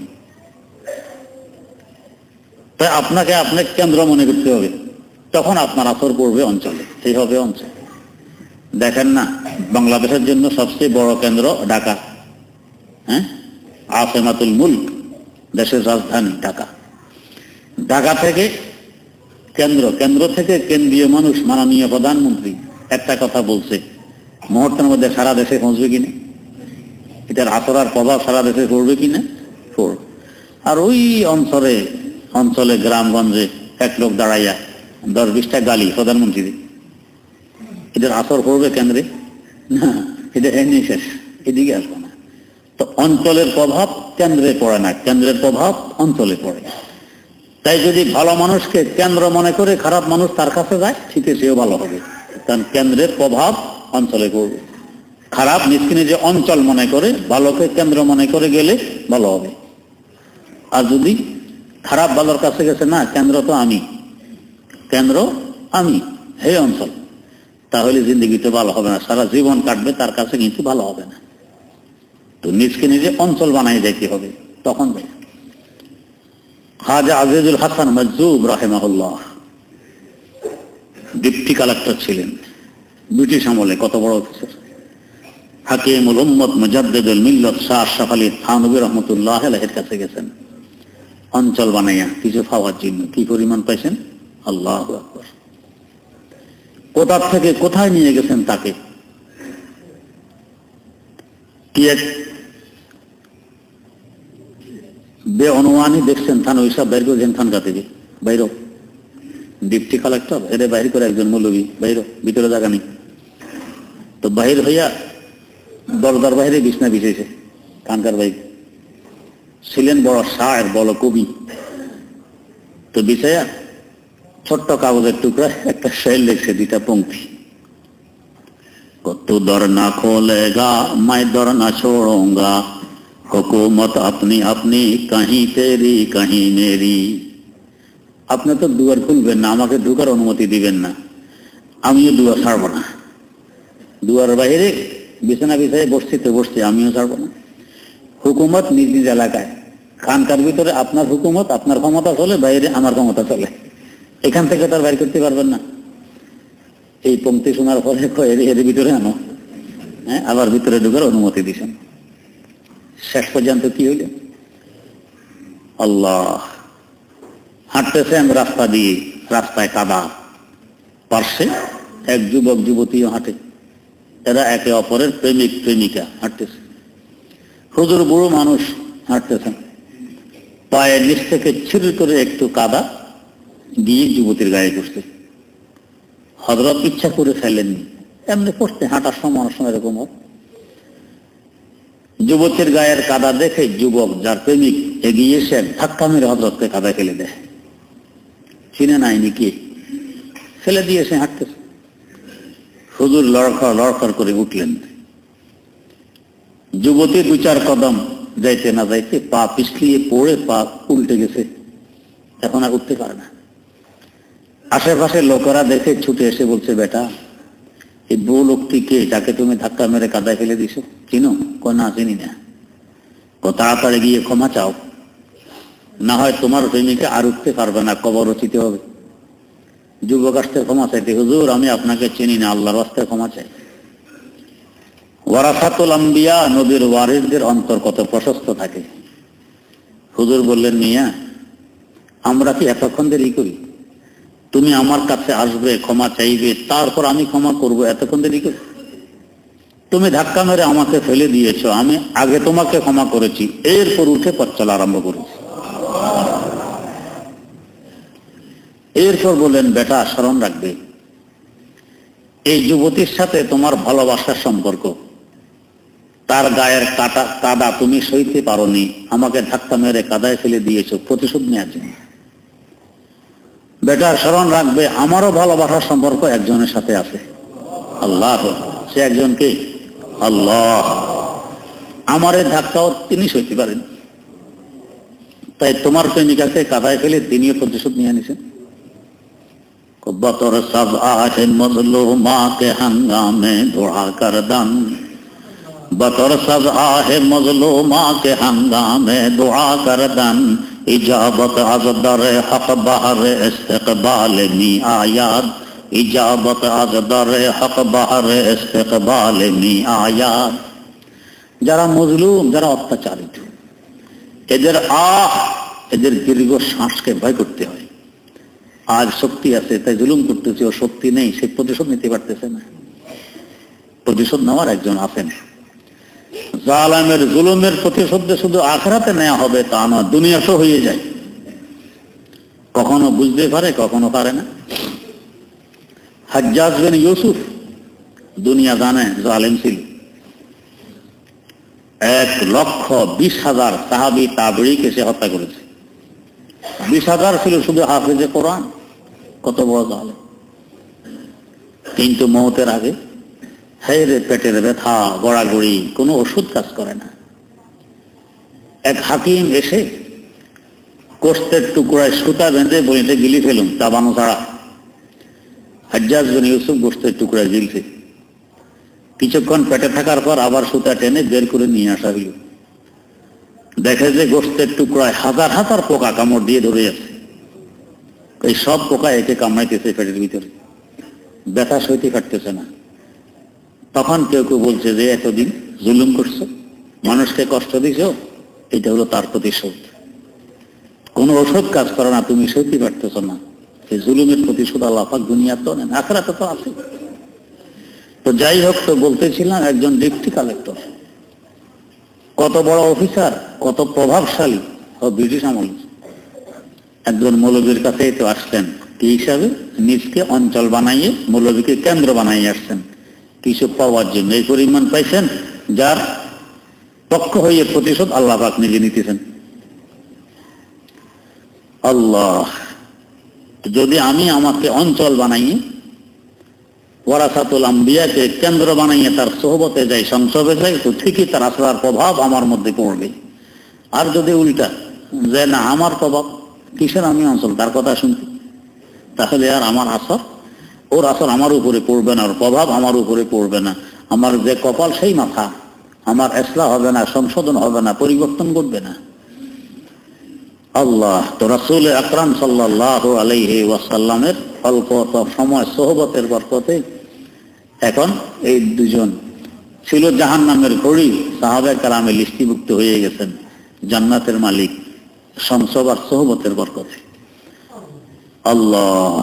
তাই আপনাকে আপনি কেন্দ্র মনে করতে হবে, তখন আপনার আসর পড়বে অঞ্চলে, সেই হবে অঞ্চল। দেখেন না, বাংলাদেশের জন্য সবচেয়ে বড় কেন্দ্র ঢাকা, হ্যাঁ, আসেমাতুল মুলক, দেশের রাজধানী ঢাকা। ঢাকা থেকে কেন্দ্র থেকে কেন্দ্রীয় মানুষ, মাননীয় প্রধানমন্ত্রী একটা কথা বলছে, মুহূর্তের মধ্যে সারা দেশে পৌঁছবে কিনা, এটার আসর আর প্রভাব সারা দেশে পড়বে কিনা, পড়বে। আর ওই অঞ্চলে গ্রামগঞ্জে এক লোক দাঁড়াইয়া 10-20টা গালি প্রধানমন্ত্রী, এটার আসর পড়বে কেন্দ্রে না, এটা এমনি শেষ, এদিকে আসবে না। তো অঞ্চলের প্রভাব কেন্দ্রে পড়ে না, কেন্দ্রের প্রভাব অঞ্চলে পড়ে। তাই যদি ভালো মানুষকে কেন্দ্র মনে করে খারাপ মানুষ তার কাছে যায়, ঠিক সেও ভালো হবে, কারণ কেন্দ্রের প্রভাব অঞ্চলে পড়বে। খারাপ মিসকিনে যে অঞ্চল মনে করে, ভালোকে কেন্দ্র মনে করে গেলে ভালো হবে। আর যদি খারাপ ভালোর কাছে গেছে, না কেন্দ্র তো আমি, কেন্দ্র আমি, হে অঞ্চল, তাহলে জিন্দগিতে ভালো হবে না, সারা জীবন কাটবে তার কাছে, কিন্তু ভালো হবে না। তো নিজকে নিজে অঞ্চল বানাই যাইতে হবে, তখন যাই। খাজা আজিজুল হাসান মজজুব রাহিমাহুল্লাহ ডিপটি কালেক্টর ছিলেন ব্রিটিশ আমলে, কত বড় অফিসার। হাকিমুল উম্মত মুজাদ্দিদুল মিল্লাত শাহ আশরাফ আলী থানভী রহমতুল্লাহ আলাইহির কাছে গেছেন অঞ্চল বানাইয়া কিছু পাওয়ার জন্য। কি পরিমাণ পাইছেন, আল্লাহু আকবার। কোথা থেকে কোথায় নিয়ে গেছেন তাকে, কি এক বেঅনুমানি দেখছেন, থান ওইসব বাইর করেছেন, থানকা থেকে বাইর, ডিপটি কালেক্টর এদের বাইর করে একজন মৌলবী বাইর, ভিতরে জায়গা নেই। তো বাহির হইয়া দরজার বাইরে বিছনা বিছেছে, কানকার বাইরে ছিলেন বড় শায়ের, বড় কবি। তো বিছাইয়া ছোট্ট কাগজের টুকরা একটা শের লিখছে, 2টা পংক্তি, কত দর না খোলেগা मैं दर ना छोड़ूंगा, हुकूमत अपनी अपनी कहीं तेरी कहीं मेरी। আপনি তো দুয়ার খুলবেন না, আমাকে ঢুকার অনুমতি দিবেন না, আমিও দুয়ার ছাড়ব না। দুয়ার বাইরে বিছানা বিছাই বসছি, আমিও ছাড়ব না। হুকুমত নিজ নিজ এলাকায়, খানকার ভিতরে আপনার হুকুমত, আপনার ক্ষমতা চলে, বাইরে আমার ক্ষমতা চলে, এখান থেকে তার বাইর করতে পারবেন না। এই পংক্তি শোনার পরে এর ভিতরে আনো, হ্যাঁ, আবার ভিতরে ঢুকার অনুমতি দিছেন। শেষ পর্যন্ত কি হইল? আল্লাহ, হাঁটতেছেন রাস্তা দিয়ে, রাস্তায় কাদা, পার্শ্বে এক যুবক যুবতীও হাঁটে, এরা একে অপরের প্রেমিক প্রেমিকা হাঁটতেছে। হুজুর বুড়ো মানুষ হাঁটতেছেন, পায়ের নিচ থেকে ছিঁড় করে একটু কাদা দিয়ে যুবতীর গায়ে পড়ছে। হযরত ইচ্ছা করে ফেলেননি, এমনি পড়তে হাঁটার সময় অনেক সময় এরকম হয়। যুবতীর গায়ের কাদা দেখে যুবক যার প্রেমিক এগিয়ে এসে ধাক্কা মেরে হযরতকে কাদা ফেলে দেয়। চিনে নাইনি কি, ফেলে দিয়ে এসে হাঁটতেছে। হুজুর লড়খড় করে উঠলেন। যুবতী 2-4 কদম যাইতে না যাইতে পা পিছলিয়ে পড়ে পা উল্টে গেছে, এখন আর উঠতে পারে না। আশেপাশে লোকেরা দেখে ছুটে এসে বলছে, বেটা, এই বউ লোকটি কে, যাকে তুমি ধাক্কা মেরে কাদায় ফেলে দিছো, চিনো? না, চিনি না। তাড়াতাড়ি গিয়ে ক্ষমা চাও, না হয় তোমার প্রেমিকা আর উঠতে পারবে না, কবর রচিতে হবে। যুবক আসতে ক্ষমা চাইতে, হুজুর আমি আপনাকে চিনি না, আল্লাহর রাস্তায় ক্ষমা চাই। ওয়ারাসাতুল আম্বিয়া, নবীর ওয়ারিসদের অন্তর কত প্রশস্ত থাকে। হুজুর বললেন, মিয়া আমরা কি এতক্ষণ দেরি করি? তুমি আমার কাছে আসবে, ক্ষমা চাইবে, তারপর আমি ক্ষমা করব, এতক্ষণ দেরি করি? তুমি ধাক্কা মেরে আমাকে ফেলে দিয়েছো, আমি আগে তোমাকে ক্ষমা করেছি, এরপর উঠে পথ চলা আরম্ভ করেছি। এরপর বললেন, বেটা স্মরণ রাখবে, এই যুবতীর সাথে তোমার ভালোবাসার সম্পর্ক, তার গায়ের কাদা তুমি সইতে পারোনি, আমাকে ধাক্কা মেরে কাদায় ফেলে দিয়েছো প্রতিশোধ নেওয়ার জন্য। বেটা স্মরণ রাখবে, আমারও ভালোবাসার সম্পর্ক একজনের সাথে আছে, আল্লাহ। সে একজনকে আল্লাহ। আমার এই ধাক্কাও তিনি সইতে পারেন, তাই তোমার প্রেমিকাকে কাদায় ফেলে তিনিও প্রতিশোধ নিয়ে নিছেন। बतौर सब आहे मजलूमा के हंगामे दुआ कर दन, बतौर सब आहे मजलूमा के हंगामे दुआ कर दन, इजाबत अज दर हक बहर इस्तकबाल मी आयाद, इजाबत अज दर हक बहर इस्तकबाल मी आयाद। যারা মজলুম, যারা অত্যাচারিত, এদের এদের দীর্ঘ শ্বাসকে ভয় করতে হয়। আজ শক্তি আছে তাই জুলুম করতেছে, ও শক্তি নেই, সে প্রতিশোধ নিতে পারতেছে না। প্রতিশোধ নেওয়ার একজন আছেন। জালেমের জুলুমের প্রতিশোধ শুধু আখিরাতে নেওয়া হবে তা নয়, দুনিয়াতেও হয়ে যায়। কখনো বুঝতে পারে, কখনো পারে না। হাজ্জাজ বিন ইউসুফ দুনিয়া জানে জালেম ছিল। 1,20,000 সাহাবী তাবেঈকে সে হত্যা করেছে। 20,000 ছিল শুধু হাফেজে কোরআন, কত বড় জালেম। কিন্তু মওতের আগে হেরে পেটের ব্যথা, গড়াগড়ি, কোনো ওষুধ কাজ করে না। এক হাকিম এসে কোষ্ঠের টুকরায় সুতা বেঁধে বইতে গিলি ফেলুন, চাবানো ছাড়া। হাজ্জাজ বিন ইউসুফ গোষ্ঠের টুকরায় গিলছে। কিছুক্ষণ পেটে থাকার পর আবার সুতা টেনে বের করে নিয়ে আসা হইল। দেখে যে গোষ্ঠের টুকরায় হাজার হাজার পোকা কামড় দিয়ে ধরে আছে। এই সব পোকা একে কামড়াইতেছে পেটের ভিতরে, ব্যথা সইতে কাটতেছে না। তখন কেউ কেউ বলছে যে এতদিন জুলুম করছো, মানুষকে কষ্ট দিছ, এটা হলো তার প্রতিশোধ। কোন ওষুধ কাজ করে না, তুমি সইতে পারতেছ না, এই জুলুমের প্রতিশোধ আল্লাহ পাক দুনিয়াতে তো নেন, আখিরাতে তো আছে। তো যাই হোক, তো বলতেছিলাম, একজন ডিপটি কালেক্টর, কত বড় অফিসার, কত প্রভাবশালী, ও ব্রিটিশ আমল। একজন মৌলবীর কাছে তো আসছেন, কি হিসাবে? নিজকে অঞ্চল বানাইয়ে মৌলবীকে কেন্দ্র বানাইয়ে আসছেন কিছু পাওয়ার জন্য। এই পরিমাণ পাইছেন যার পক্ষ হয়ে প্রতিশোধ আল্লাহ পাক নিজে নিতেছেন। আল্লাহ, যদি আমি আমাকে অঞ্চল বানাইয়ে ওয়ারাসাতুল আম্বিয়াকে কেন্দ্র বানাইয়ে তার সোহবতে যাই, সংসবে যাই, তো ঠিকই তার আসরার প্রভাব আমার মধ্যে পড়বে। আর যদি উল্টা যে না, আমার প্রভাব কিসের, আমি অঞ্চল তার কথা শুনতে, তাহলে আর আমার আসর, ওর আসর আমার উপরে পড়বে না, ওর প্রভাব আমার উপরে পড়বে না। আমার যে কপাল সেই মাথা, আমার ইসলাহ হবে না, সংশোধন হবে না, পরিবর্তন ঘটবে না। আল্লাহ তো রাসূল আকরাম সাল্লাল্লাহু আলাইহি ওয়াসাল্লামের অল্প সময় সোহবতের বরকতে এখন এই দুজন ছিল জাহান্নামের ঘড়ি, সাহাবায়ে কেরামে লিস্টিভুক্ত হয়ে গেছেন জান্নাতের মালিক সংসব আর সোহবতের বরকতে। আল্লাহ।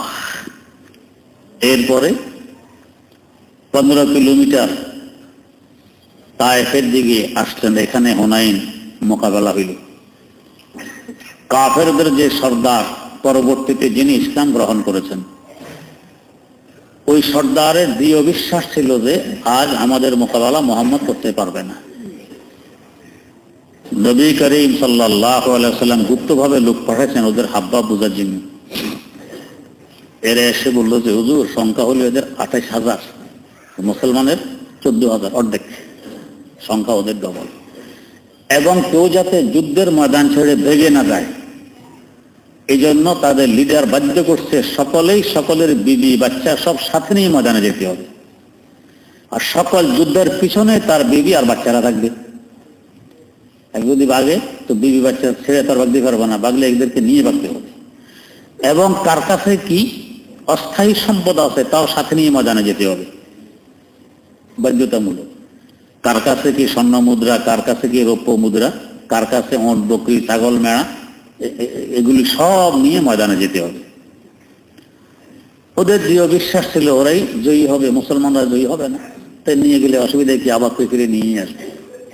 এরপরে 15 কিলোমিটার তায়েফের দিকে আসলেন, এখানে হুনাইন মোকাবেলা হইল। কাফেরদের যে সর্দার পরবর্তীতে যিনি ইসলাম গ্রহণ করেছেন, ওই সর্দারের দৃঢ় বিশ্বাস ছিল যে আজ আমাদের মোকাবেলা মুহাম্মদ করতে পারবে না। নবী করিম সাল্লাল্লাহু আলাইহি ওয়াসাল্লাম গুপ্তভাবে লোক পাঠাচ্ছেন ওদের হাবভাব বোঝার জন্য। এরা এসে বললো যে হুজুর, সংখ্যা হলো এদের 28,000, মুসলমানের 14,000, অর্ধেক সংখ্যা ওদের ডবল, এবং কেউ যাতে যুদ্ধের ময়দান ছেড়ে ভেগে না যায় এই জন্য তাদের লিডার বাধ্য করছে সকলের বিবি বাচ্চা সব সাথে নিয়ে ময়দানে যেতে হবে, আর সকল যুদ্ধের পিছনে তার বিবি আর বাচ্চারা থাকবে। এক যদি বাঘে তো বিবি বাচ্চা ছেড়ে তার বাগতে পারবে না, বাগলে এদেরকে নিয়ে বাগতে হবে। এবং কার কাছে কি অস্থায়ী সম্পদ আছে তাও সাথে নিয়ে ময়দানে যেতে হবে, বাধ্যতামূলক। কার কাছে কি স্বর্ণ মুদ্রা, কার কাছে কি রৌপ্য মুদ্রা, কার কাছে ওঁট বকরি ছাগল মেড়া, এগুলি সব নিয়ে ময়দানে যেতে হবে। ওদের দৃঢ় বিশ্বাস ছিল ওরাই জয়ী হবে, মুসলমানরা জয়ী হবে না, তাই নিয়ে গেলে অসুবিধা কি, আবার ফিরে নিয়ে আসবে।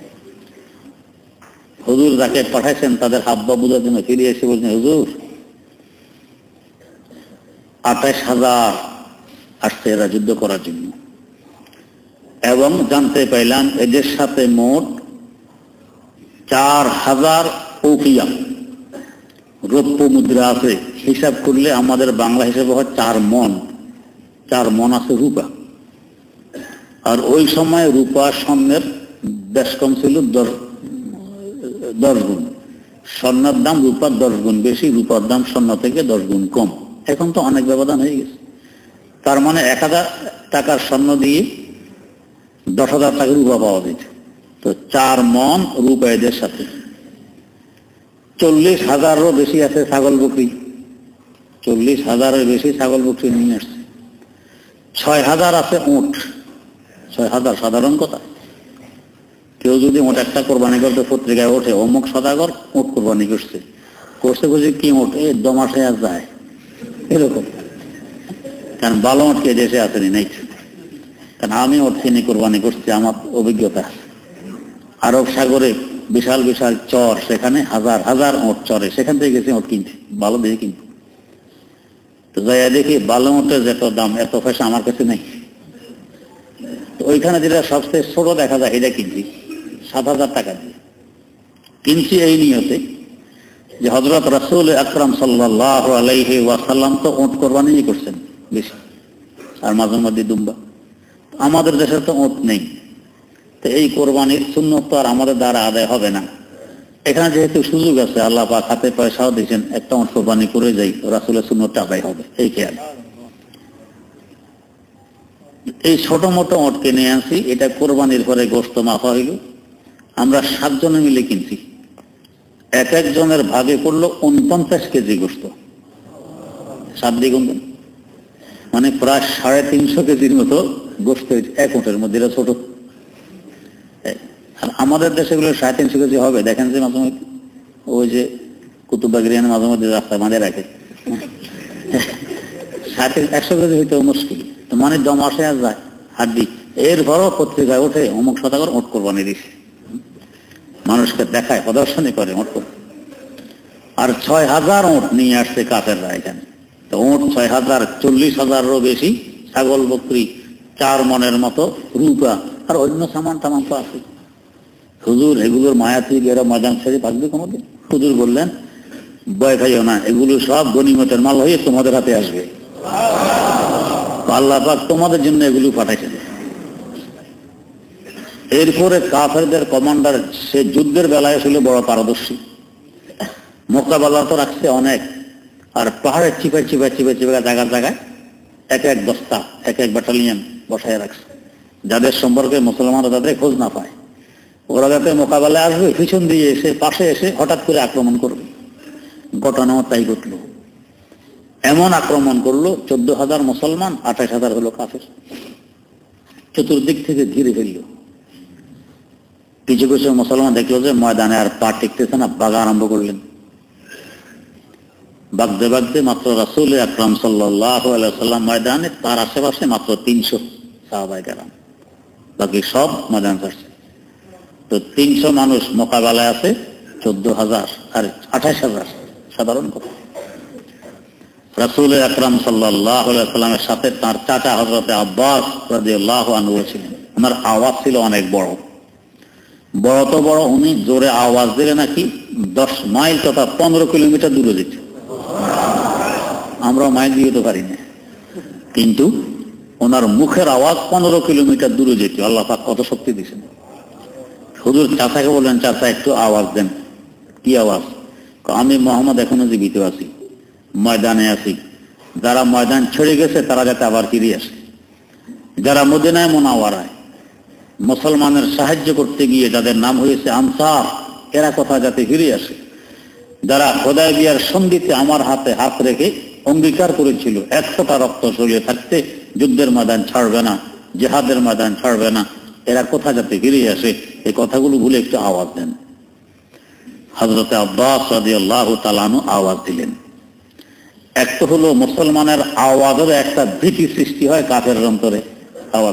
হুজুর যাকে পাঠাইছেন তাদের হাব্বা বুঝার জন্য ফিরে এসে বলছেন, হুজুর 28,000 আসছে এরা যুদ্ধ করার জন্য, এবং জানতে পাইলাম এদের সাথে মোট 4,000 উকিয়া রৌপ্য মুদ্রা আছে। হিসাব করলে আমাদের বাংলা হিসাবে হয় 4 মণ আছে রূপা। আর ওই সময় রূপা স্বর্ণের বেশ কম ছিল 10 গুণ। স্বর্ণের দাম রূপার 10 গুণ বেশি, রূপার দাম স্বর্ণ থেকে 10 গুণ কম। এখন তো অনেক ব্যবধান হয়ে গেছে। তার মানে 1,000 টাকার স্বর্ণ দিয়ে 10,000 টাকা রূপা পাওয়া যেত। তো 4 মণ রূপা এদের সাথে। 40,000-এরও বেশি আছে ছাগল বকরি, 40,000-এর বেশি ছাগল বকরি নিয়ে আসছে। 6,000 আছে উট, 6,000 সাধারণ কথা। কেউ যদি উট একটা কোরবানি করতে পত্রিকায় ওঠে অমুক সদাগর উট কোরবানি করছে বুঝি কি উট এই দমাসে আর যায়, এরকম। কারণ ভালো উট কে দেশে আসেনি, নাই। কারণ আমি উট কিনে কোরবানি করছি, আমার অভিজ্ঞতা। আরব সাগরে বিশাল বিশাল চর, সেখানে হাজার উট চরে, সেখান থেকে গেছি উট কিনছি, ভালো দেখে কিনছি। তো যাই দেখি ভালো উটের যত দাম, এত পয়সা আমার কাছে নেই। তো ওইখানে যেটা সবচেয়ে ছোট দেখা যায় এটা কিনছি 7,000 টাকা দিয়ে কিনছি, এই নিয়তে যে হযরত রাসূল আকরাম সাল্লাল্লাহু আলাইহি ওয়াসাল্লাম তো উট কোরবানি করছেন বেশি, আর মাঝে মধ্যে দুম্বা। আমাদের দেশে তো উট নেই, তো এই কোরবানির সুন্নত তো আর আমাদের দ্বারা আদায় হবে না। এখানে যেহেতু সুযোগ আছে, আল্লাহ পাক হাতে পয়সাও দিয়েছেন, একটা উট কোরবানি করে যাই, রাসূলের সুন্নতটা আদায় হবে, এই খেয়াল। এই ছোট মোটো উট কিনে আনছি, এটা কোরবানির পরে গোশত মাফা হইল। আমরা 7 জনে মিলে কিনছি, এক একজনের ভাগে করলো 49 কেজি গোশত, 7 দ্বিগুণ, মানে প্রায় 350 কেজির মতো গোশত এক উটের মধ্যে। এটা ছোট। আর আমাদের দেশে গুলো 350 কেজি হবে। দেখেন যে মাঝে মধ্যে ওই যে কুতুববাগিরিয়ান মাঝে মধ্যে রাস্তায় বাঁধে রাখে, 100 কেজি হইতে মুশকিল। তো মানে দমাসে আর যায় হাড্ডি। এরপরও পত্রিকায় ওঠে অমুক সদাগর উট কোরবানি দিচ্ছে, মানুষকে দেখায়, প্রদর্শনী করে উট। আর 6,000 উট নিয়ে আসছে কাফেররা এখানে। তো উট 6,000, 40,000-এরও বেশি ছাগল বকরি, 4 মণের মতো রূপা, আর অন্য সামান টামান তো আছে। হুজুর এগুলোর মায়া থেকে এরা ময়দান ছেড়ে ভাগবে কোনোদিন? হুজুর বললেন, ভয় খাইও না, এগুলো সব গনিমতের মাল হয়ে তোমাদের হাতে আসবে। আল্লাহ পাক তোমাদের জন্য এগুলো পাঠাইছেন। এরপরে কাফেরদের কমান্ডার, সে যুদ্ধের বেলায় ছিল বড় পারদর্শী, মোকাবেলা তো রাখছে অনেক। আর পাহাড়ের চিপে জায়গায় এক এক দস্তা, এক এক ব্যাটালিয়ন বসায় রাখছে, যাদের সম্পর্কে মুসলমানরা তাদের খোঁজ না পায়। ওরা যাতে মোকাবেলায় আসবে, পিছন দিয়ে এসে পাশে এসে হঠাৎ করে আক্রমণ করবে। ঘটনাও তাই ঘটল। এমন আক্রমণ করলো 14,000 মুসলমান, 28,000 হলো কাফের। চতুর্দিক থেকে ঘিরে ফেলল। কিছু কিছু মুসলমান দেখলো যে ময়দানে আর পা টিকতেছে না, বাগা আরম্ভ করলেন। বাগদে বাগদে মাত্র রাসূল আকরাম সাল্লাল্লাহু আলাইহি ওয়াসাল্লাম ময়দানে, তার আশেপাশে মাত্র 300 সাহাবায়ে কেরাম, বাকি সব ময়দান ছাড়ছে। তো 300 মানুষ মোকাবেলায় আছে 14,000 আর 28,000, সাধারণ কথা। রাসূল আকরাম সাল্লাল্লাহু আলাইহি ওয়াসাল্লামের সাথে তার চাচা হযরত আব্বাস রাদিয়াল্লাহু আনহু ছিলেন। ওনার আওয়াজ ছিল অনেক বড়, বড় তো বড়, উনি জোরে আওয়াজ দিলে নাকি 10 মাইল তথা 15 কিলোমিটার দূরে যেত। আমরা মাইল দিয়ে তো পারি না, কিন্তু ওনার মুখের আওয়াজ 15 কিলোমিটার দূরে যেত। আল্লাহ পাক কত শক্তি দিয়েছেন। হুজুর চাচাকে বললেন, চাচা একটু আওয়াজ দেন। কি আওয়াজ? আমি মোহাম্মদ এখনো জীবিত আছি, ময়দানে আছি, যারা ময়দান ছেড়ে গেছে তারা যাতে আবার ফিরে আসে, যারা মদিনায় মুনাওয়ারায় মুসলমানের সাহায্য করতে গিয়ে যাদের নাম হয়েছে আনসার, এরা কথা যাতে ফিরে আসে, যারা হুদায়বিয়ার সন্ধিতে আমার হাতে হাত রেখে অঙ্গীকার করেছিল এক ফোঁটা রক্ত শরীরে থাকতে যুদ্ধের ময়দান ছাড়বে না, জিহাদের ময়দান ছাড়বে না, এরা কথা যাতে ফিরে আসে, এই কথাগুলো বলে একটু আওয়াজ দেন। হযরত আব্বাস রাদিয়াল্লাহু তাআলা আনহু আওয়াজ দিলেন। এক তো হলো মুসলমানের আওয়াজের একটা ভীতি সৃষ্টি হয় কাফেরের অন্তরে। আওয়াজ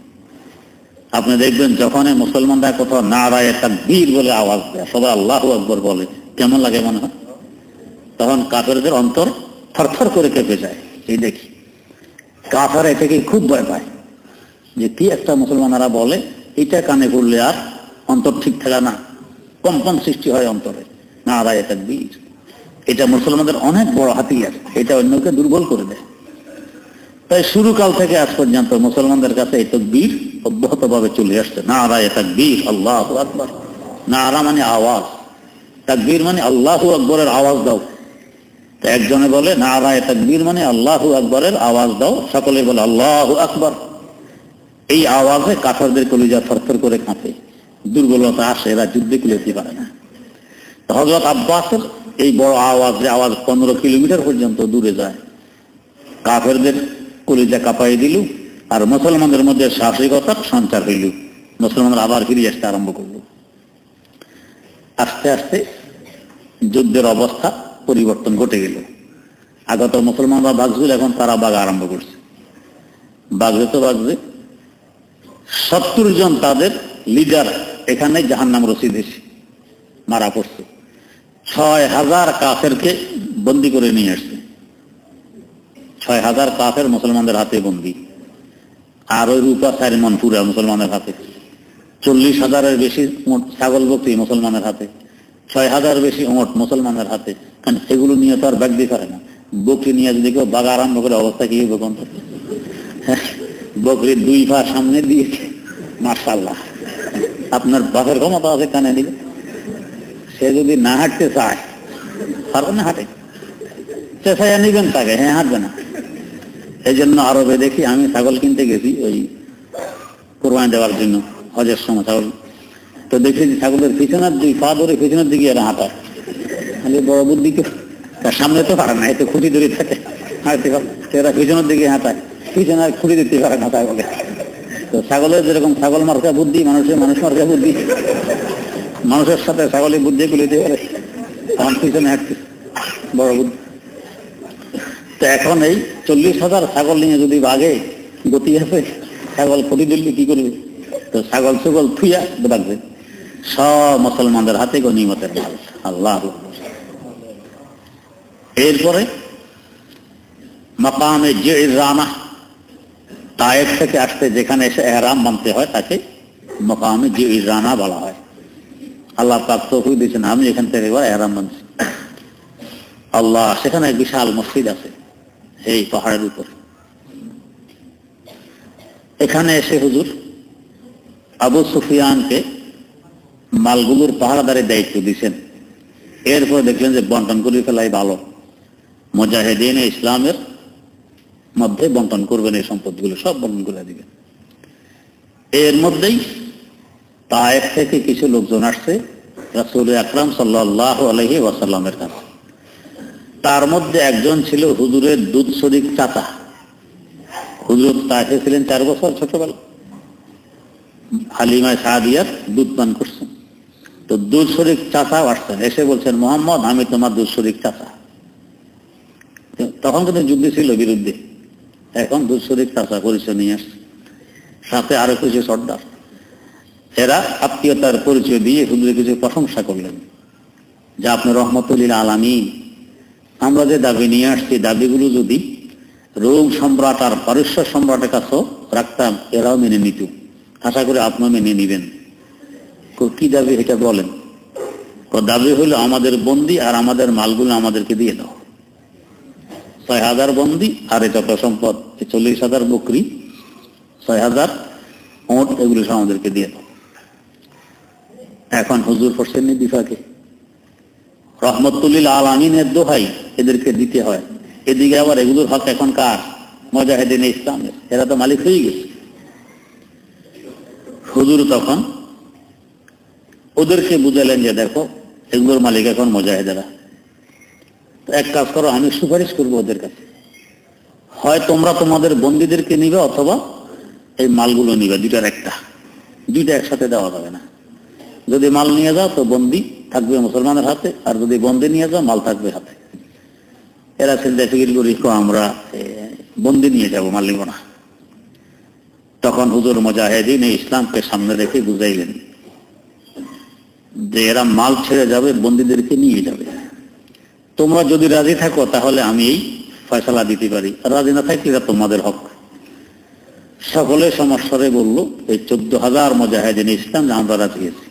আপনি দেখবেন যখন মুসলমানরা কোথাও নারায়ে তাকবীর বলে আওয়াজ দেয়, সবাই আল্লাহু আকবার বলে, কেমন লাগে মনে হয়? তখন কাফেরদের অন্তর থরথর করে কেঁপে যায়। এই দেখি কাফের এটাকে খুব ভয় পায় যে কি একটা মুসলমানেরা বলে, এটা কানে পড়লে আর অন্তর ঠিক থাকে না, কম্পন সৃষ্টি হয় অন্তরে। নারায়ে তাকবীর এটা মুসলমানদের অনেক বড় হাতিয়ার, এটা অন্যকে দুর্বল করে দেয়। তাই শুরু কাল থেকে আজ পর্যন্ত মুসলমানদের কাছে এই তাকবীর অব্যাহতভাবে চলে আসছে। নারায়ে তাকবীর, আল্লাহু আকবার। নারা মানে আওয়াজ, তাকবীর মানে আল্লাহু আকবরের আওয়াজ দাও। তো একজনে বলে নারায়ে তাকবীর মানে আল্লাহু আকবরের আওয়াজ দাও, সকলে বলে আল্লাহু আকবার। এই আওয়াজে কাফেরদের কলিজা থরথর করে কাঁপে, দুর্বলতা আসে, এরা যুদ্ধে কুলাতে পারে না। হযরত আব্বাসের এই বড় আওয়াজে আওয়াজ 15 কিলোমিটার পর্যন্ত দূরে যায়, কাফেরদের কলিজা কাঁপাই দিল, আর মুসলমানদের মধ্যে সাহসিকতার সঞ্চার হইল। মুসলমানরা আবার ফিরে আসতে আরম্ভ করল। আস্তে আস্তে যুদ্ধের অবস্থা পরিবর্তন ঘটে গেল। আগত মুসলমানরা বাগজুল, এখন তারা বাগা আরম্ভ করছে। বাগজে তো বাগজে 70 জন তাদের লিডার এখানে জাহান্নাম রশিদ এসে মারা পড়ছে। 6,000 কাফেরকে বন্দী করে নিয়ে আসছে। 6,000 কাফের মুসলমানদের হাতে বন্দী, আর ওই রূপা 4 মণ পুরা মুসলমানের হাতে। 40,000-এর বেশি ছাগল বকরি মুসলমানের হাতে, 6,000 বেশি ওঁট মুসলমানের হাতে। কারণ এগুলো নিয়ে তো আর ব্যাগ দিতে পারে না। বকরি নিয়ে যদি কেউ বাগা আরম্ভ করে অবস্থা কি হবে? বকরির 2 পা সামনে দিয়েছে, মাশাআল্লাহ, আপনার বাপের ক্ষমতা আছে কানে দিবে। সে যদি না হাঁটতে চায় পারবে না, হাঁটে, চেষ্টায় নিবেন তাকে, হ্যাঁ হাঁটবে না। এই জন্য আরবে দেখি, আমি ছাগল কিনতে গেছি ওই কোরবানি দেওয়ার জন্য হজের সময় ছাগল, তো দেখি ছাগলের পিছনের 2 পা ধরে পিছনের দিকে এরা হাঁটায়। খালি বড় বুদ্ধি কেউ, তার সামনে তো পারে না, এতে খুঁটি ধরে থাকে, হাঁটতে পারে, এরা পিছনের দিকে হাঁটায়, পিছনে আর খুঁটি দিতে পারে না তাই বলে। তো ছাগলের যেরকম ছাগল মার্কা বুদ্ধি, মানুষের মানুষ মার্কা বুদ্ধি, মানুষের সাথে ছাগলের বুদ্ধি গুলো দিতে পারে, তখন পিছনে হাঁটতে বড় বুদ্ধি। তো এখন এই 40,000 ছাগল নিয়ে যদি বাঘে গতি আছে, ছাগল খুঁটি দিল্লি কি করবে? তো ছাগল ছাগল থুইয়া বাঘবে, সব মুসলমানদের হাতে গনিমতের মাল। আল্লাহ। এরপরে মাকামে জিরানা, তায়েফ থেকে আসতে যেখানে এসে ইহরাম বাঁধতে হয় তাকে মাকামে জিরানা বলা হয়। আল্লাহ পাক তৌফিক দিয়েছেন, আমি এখান থেকে এবার ইহরাম বাঁধছি। আল্লাহ, সেখানে বিশাল মসজিদ আছে এই পাহাড়ের উপর। এখানে এসে হুজুর আবু সুফিয়ানকে মালগুলোর পাহারাদারের দায়িত্ব দিয়েছেন। এরপর দেখলেন যে বন্টন করে ফেলাই ভালো, মুজাহিদিন ইসলামের মধ্যে বন্টন করবেন, এই সম্পদগুলো সব বন্টন করে দিবেন। এর মধ্যেই তায়েফ থেকে কিছু লোকজন আসছে রাসূল আকরাম সাল্লাল্লাহু আলাইহি ওয়াসাল্লামের কাছে। তার মধ্যে একজন ছিল হুজুরের দুধ শরীক চাচা। হুজুর তায়েফে ছিলেন 4 বছর ছোটবেলা, হালিমা সাদিয়ার দুধ পান করছেন। তো দুধ শরীক চাচা আসছেন, এসে বলছেন মোহাম্মদ আমি তোমার দুধ শরীক চাচা। তখন কিন্তু যুদ্ধ ছিল বিরুদ্ধে, এখন দুধ শরীক চাচা পরিচয় নিয়ে আসছে, সাথে আরো কিছু সর্দার। এরা আত্মীয়তার পরিচয় দিয়ে হুজুরের কিছু প্রশংসা করলেন যে আপনি রহমতুল্লিল আলামিন। আমরা যে দাবি নিয়ে আসছি, দাবিগুলো যদি রোম সম্রাট আর পারস্য সম্রাটের কাছেও রাখতাম, এরাও মেনে নিত। আশা করি আপনিও মেনে নিবেন। কি দাবি এটা বলেন? দাবি হলো আমাদের বন্দি আর আমাদের মালগুলো আমাদেরকে দিয়ে দাও। ৬,০০০ বন্দি আর যত সম্পদ, ৪০,০০০ বকরি, ৬,০০০ ওঁট, এগুলো সব আমাদেরকে দিয়ে দাও। এখন হুজুর পড়ছেন বিফাকে, রহমতুল্লিল আলামিনের দোহাই এদেরকে দিতে হয়। এদিকে আবার এগুলোর হক এখন কার? মুজাহিদিন ইসলামের। এরা তো মালিক হয়ে গেছে। হুজুর তখন ওদেরকে বুঝালেন যে দেখো এগুলোর মালিক এখন মুজাহিদেরা। এক কাজ করো, আমি সুপারিশ করবো ওদের কাছে, হয় তোমরা তোমাদের বন্দীদেরকে নিবে অথবা এই মালগুলো নিবে, দুইটার একটা। দুইটা একসাথে দেওয়া যাবে না। যদি মাল নিয়ে যাও তো বন্দি থাকবে মুসলমানের হাতে, আর যদি বন্দি নিয়ে যাও মাল থাকবে হাতে। এরা চিন্তা ফিকির করি আমরা বন্দি নিয়ে যাবো, মাল নিব না। তখন হুজুর মুজাহিদিন ইসলামকে সামনে রেখে বুঝাইলেন যে এরা মাল ছেড়ে যাবে, বন্দীদেরকে নিয়ে যাবে। তোমরা যদি রাজি থাকো তাহলে আমি এই ফয়সালা দিতে পারি, রাজি না থাকলে এটা তোমাদের হক। সকলে সমস্যারে বলল এই ১৪,০০০ মুজাহিদিন ইসলাম আমরা রাজি আছি,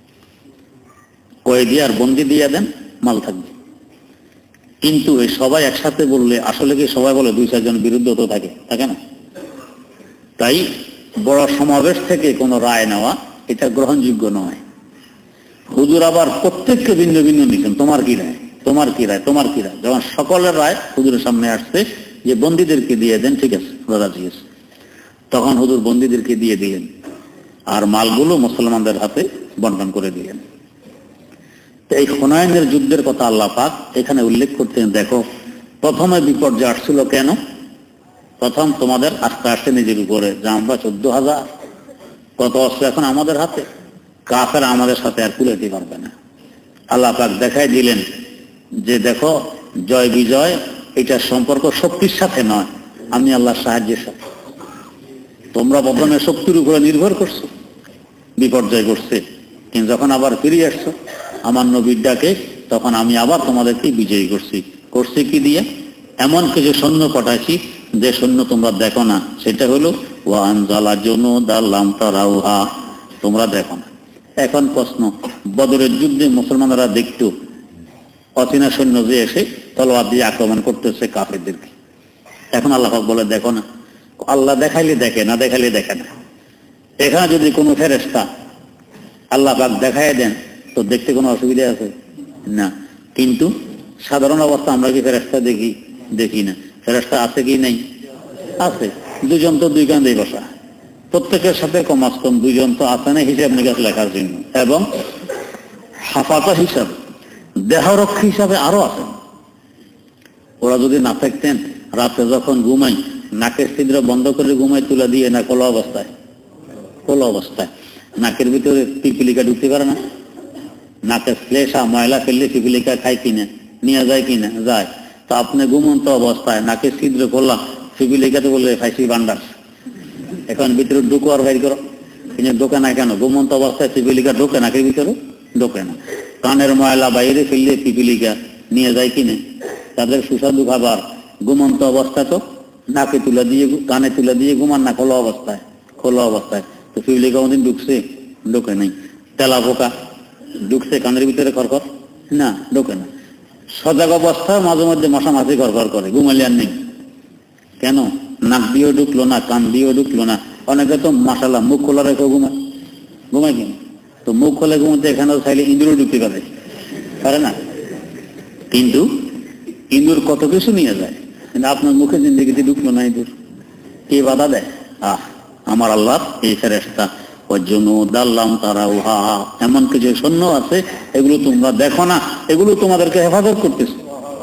কয়েদি আর বন্দি দিয়ে দেন, মাল থাকবে। কিন্তু এই সবাই একসাথে বললে আসলে কি সবাই বলে ২-৪ জন বিরুদ্ধ তো থাকে না। তাই বড় সমাবেশ থেকে কোনো রায় নেওয়া এটা গ্রহণযোগ্য নয়। হুজুর আবার প্রত্যেককে ভিন্ন ভিন্ন নিচ্ছেন, তোমার কি রায়, তোমার কি রায়, তোমার কি রায়। যখন সকলের রায় হুজুরের সামনে আসছে যে বন্দীদেরকে দিয়ে দেন, ঠিক আছে রাজি আছে, তখন হুজুর বন্দীদেরকে দিয়ে দিলেন আর মালগুলো মুসলমানদের হাতে বন্টন করে দিলেন। এই হুনাইনের যুদ্ধের কথা আল্লাহ পাক এখানে উল্লেখ করতেন। দেখো প্রথমে বিপর্যয় আসছিল কেন? প্রথম তোমাদের আস্তে আস্তে নিজের উপরে যে আমরা ১৪,০০০ কত অস্ত্র এখন আমাদের হাতে, কাফেররা আমাদের সাথে আর কুলাতে পারবে না। আল্লাহ পাক দেখাই দিলেন যে দেখো জয় বিজয় এটার সম্পর্ক শক্তির সাথে নয়, আমি আল্লাহর সাহায্যের সাথে। তোমরা প্রথমে শক্তির উপরে নির্ভর করছো, বিপর্যয় করছে, কিন্তু যখন আবার ফিরে আসছো আমার নবীর ডাকে, তখন আমি আবার তোমাদেরকে বিজয়ী করছি কি দিয়ে? এমন কিছু সৈন্য পাঠাইছি যে সৈন্য তোমরা দেখো না, সেটা হলো ওয়ানজালা জুনুদাল লাম তারাউহা, তোমরা দেখো না। এখন প্রশ্ন, বদরের যুদ্ধে মুসলমানরা দেখতো অচেনা সৈন্য যে এসে তলোয়ার দিয়ে আক্রমণ করতেছে কাফেরদেরকে, এখন আল্লাহ পাক বলে দেখো না। আল্লাহ দেখাইলে দেখে, না দেখাইলে দেখে না। এখানে যদি কোনো ফেরেশতা আল্লাহ পাক দেখাই দেন তো দেখতে কোনো অসুবিধা আছে না। কিন্তু সাধারণ অবস্থা আমরা কি ফেরেশতা দেখি না। ফেরেশতা আছে কি নেই? আছে। দুজন তো দুই কান্দেই বসা, প্রত্যেকের সাথে কমাস কম 2 জন তো আছে না হিসাব নিকাশ লেখার জন্য, এবং হাফাজা হিসাব দেহরক্ষী হিসাবে আরো আছেন। ওরা যদি না থাকতেন রাতে যখন ঘুমাই নাকের ছিদ্র বন্ধ করে ঘুমাই তুলা দিয়ে না, খোলা অবস্থায় নাকের ভিতরে পিপিলিকা ঢুকতে পারে না। নাকের শ্লেষা ময়লা ফেললে পিপিলিকা খায় কিনা, নিয়ে যায় কিনা, যায়। তো আপনি ঘুমন্ত অবস্থায় নাকের ছিদ্র করলাম, পিপিলিকাতে বললে ফাইসি বান্ডার, এখন ভিতরে ঢুকো আর বাইর করো। কিন্তু ঢোকে না কেন? ঘুমন্ত অবস্থায় পিপিলিকা ঢোকে নাকের ভিতরে? ঢোকে না। কানের ময়লা বাইরে ফেললে পিপিলিকা নিয়ে যায় কিনে, তাদের সুস্বাদু খাবার ঘুমন্ত অবস্থায় তো নাকে তুলে দিয়ে কানে তুলে দিয়ে ঘুমান না, খোলা অবস্থায় তো পিপিলিকা কোনদিন ঢোকে নাই। তেলা পোকা ঢুকছে কানের ভিতরে খরখর? না, ঢোকে না। সজাগ অবস্থায় মাঝে মধ্যে মশা মাছি খরখর করে, ঘুমালে আর নেই। কেন? নাক দিয়েও ঢুকলো না, কান দিয়েও ঢুকলো না। অনেকে তো মাশাআল্লাহ মুখ খোলা রেখে ঘুমায় কেন? তো মুখ খোলা ঘুমাতে এখানেও চাইলে ইঁদুরও ঢুকতে পারে না। কিন্তু ইঁদুর কত কিছু নিয়ে যায়, কিন্তু আপনার মুখে জিন্দেগিতে ঢুকলো না ইঁদুর, কে বাধা দেয়? আমার আল্লাহ এই ফেরেশতা ওয়াজুনুদাল্লাম তারাউহা, এমন কিছু সৈন্য আছে এগুলো তোমরা দেখো না, এগুলো তোমাদেরকে হেফাজত করতেছে।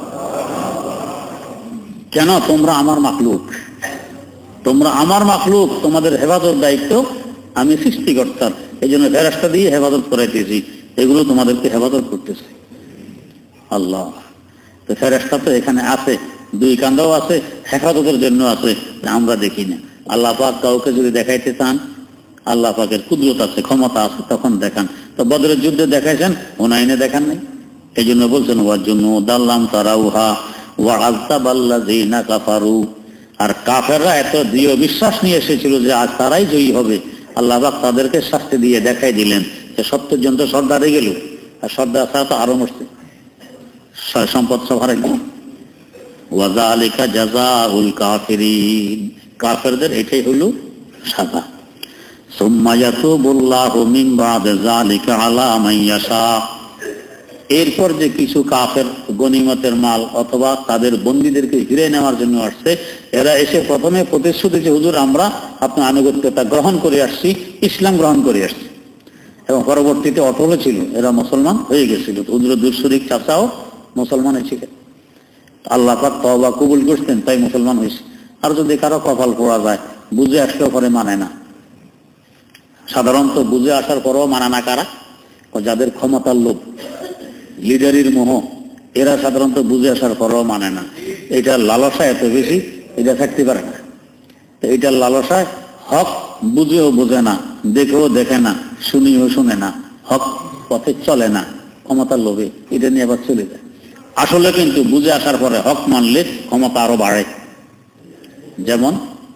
কেন? তোমরা আমার মাখলুক, তোমাদের হেফাজত দায়িত্ব আমি সৃষ্টিকর্তার, এই জন্য ফেরেশতা দিয়ে হেফাজত করাইতেছি, এগুলো তোমাদেরকে হেফাজত করতেছে আল্লাহ। তো ফেরেশতা তো এখানে আছে, দুই কান্দাও আছে, হেফাজতের জন্য আছে, আমরা দেখি না। আল্লাহ পাক কাউকে যদি দেখাইতে চান, আল্লাহ পাকের কুদরত আছে, ক্ষমতা আছে, তখন দেখান। তো বদরের যুদ্ধে দেখাইছেন, হুনাইনে দেখান নাই। এই জন্য বলছেন ওয়াজুনুদাল্লাম তারাউহা ওয়া আযযাবাল্লাযীনা কাফারু। আর কাফেররা এত দৃঢ় বিশ্বাস নিয়ে এসেছিল যে আজ তারাই জয়ী হবে, আল্লাহ পাক তাদেরকে শাস্তি দিয়ে দেখাই দিলেন যে 70 জন তো সর্দারে গেল, আর সর্দার ছাড়া তো আরো মরছে, সম্পদ সব হারাই গেল। ওয়া যালিকা জাযাউল কাফিরিন, কাফেরদের এটাই হলো সাজা। সুম্মা ইয়াতুবুল্লাহু মিন বাদি যালিকা আলা মান ইয়াশা। এরপর যে কিছু কাফের গনিমতের মাল অথবা তাদের বন্দীদেরকে ফিরে নেওয়ার জন্য আসছে, এরা এসে প্রথমে প্রতিশ্রুতি যে হুজুর আমরা আপনার আনুগত্যতা গ্রহণ করে আসছি, ইসলাম গ্রহণ করে আসছি, এবং পরবর্তীতে অটল ছিল, এরা মুসলমান হয়ে গেছিল। হুজুরের দুঃশরিক চাচাও মুসলমান ছিলেন, আল্লাহ পাক তওবা কবুল করতেন, তাই মুসলমান হয়েছে। আর যদি কারো কপাল পোড়া যায়, বুঝে আসলেও পরে মানে না। সাধারণত বুঝে আসার পরেও মানে না কারা? যাদের ক্ষমতার লোভ, লিডারির মোহ, এরা সাধারণত বুঝে আসার পরেও মানে না। এটার লালসা এত বেশি, এটা থাকতে পারে না। এইটার লালসায় হক বুঝেও বোঝে না, দেখেও দেখে না, শুনিও শুনে না, হক পথে চলে না, ক্ষমতার লোভে এটা নিয়ে আবার চলে যায়। আসলে কিন্তু বুঝে আসার পরে হক মানলে ক্ষমতা আরো বাড়ে। যেমন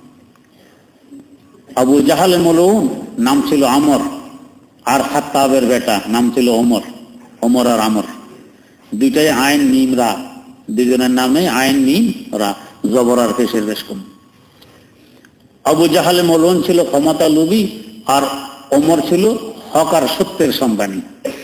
আবু জাহাল মলউন, নাম ছিল আমর, আর খাত্তাবের বেটা নাম ছিল ওমর। ওমর আর আমর দুইটাই আইন মিম রা, দুজনের নামে আইন মিম রা, জবর আর পেশের বেশ কম। আবু জাহাল মলউন ছিল ক্ষমতা লোভী, আর ওমর ছিল হক আর সত্যের সম্পাদী।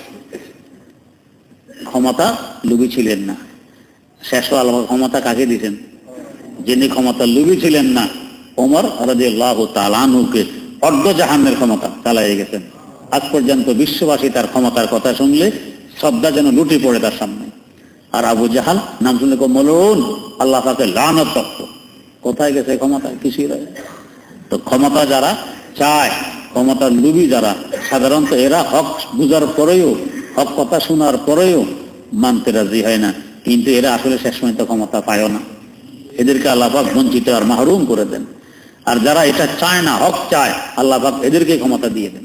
ক্ষমতা লোভী ছিলেন না। শেষ আল্লাহ ক্ষমতা কাকে দিয়েছেন? যিনি ক্ষমতা লোভী ছিলেন না, ওমর রাদিয়াল্লাহু তাআলা আনহুকে অর্ধ জাহান্নের ক্ষমতা চালিয়ে গেছেন। আজ পর্যন্ত বিশ্ববাসী তার ক্ষমতার কথা শুনলে শ্রদ্ধা যেন লুটে পড়ে তার সামনে। আর আবু জাহাল নাম শুনলে মলউন, আল্লাহ পাকের লানত তপ্ত। কোথায় গেছে ক্ষমতা? কিছুই রয়ে। তো ক্ষমতা যারা চায়, ক্ষমতার লোভী যারা, সাধারণত এরা হক বুঝার পরেও, হক কথা শোনার পরেও মানতে রাজি হয় না। কিন্তু এরা আসলে শেষ সময় তো ক্ষমতা পায় না, এদেরকে আল্লাহ পাক বঞ্চিত আর মাহরুম করে দেন। আর যারা এটা চায় না, হক চায়, আল্লাহ পাক এদেরকে ক্ষমতা দিয়ে দেন।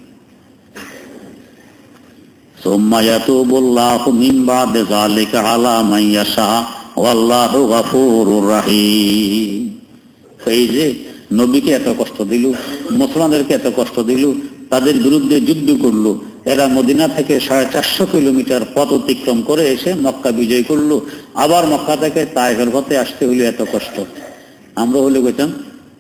সুম্মা ইয়াতুবুল্লাহু মিন বাদি যালিকা আলা মান ইয়াশা ওয়াল্লাহু গফুরুর রহিম। এই যে নবীকে এত কষ্ট দিল, মুসলমানদেরকে এত কষ্ট দিল, তাদের বিরুদ্ধে যুদ্ধ করলো, এরা মদিনা থেকে 450 কিলোমিটার পথ অতিক্রম করে এসে মক্কা বিজয় করলো, আবার মক্কা থেকে তায়েফের পথে আসতে হইল এত কষ্ট। আমরা হলে কইতাম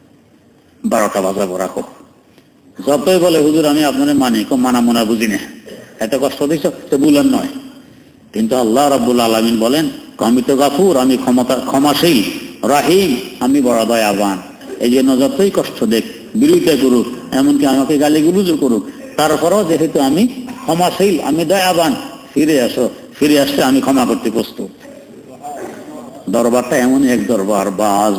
12টা বাজাবো রাখো। যতই বলে হুজুর আমি আপনার মানি, মানা মোনা বুঝি না, এত কষ্ট দিচ্ছ তো বুলেন নয়। কিন্তু আল্লাহ রাব্বুল আলামিন বলেন আমি তো গাফুর, আমি ক্ষমাশীল, রাহিম, আমি বড় দয়াবান। এই জন্য যতই কষ্ট দেখ, বিরোধিতা করুক, এমনকি আমাকে গালিগুলোজও করুক, তারপরেও যেহেতু আমি ক্ষমাশীল, আমি দয়াবান, ফিরে আসো, ফিরে আসলে আমি ক্ষমা করতে প্রস্তুত। দরবারটা এমন এক দরবার, বাজ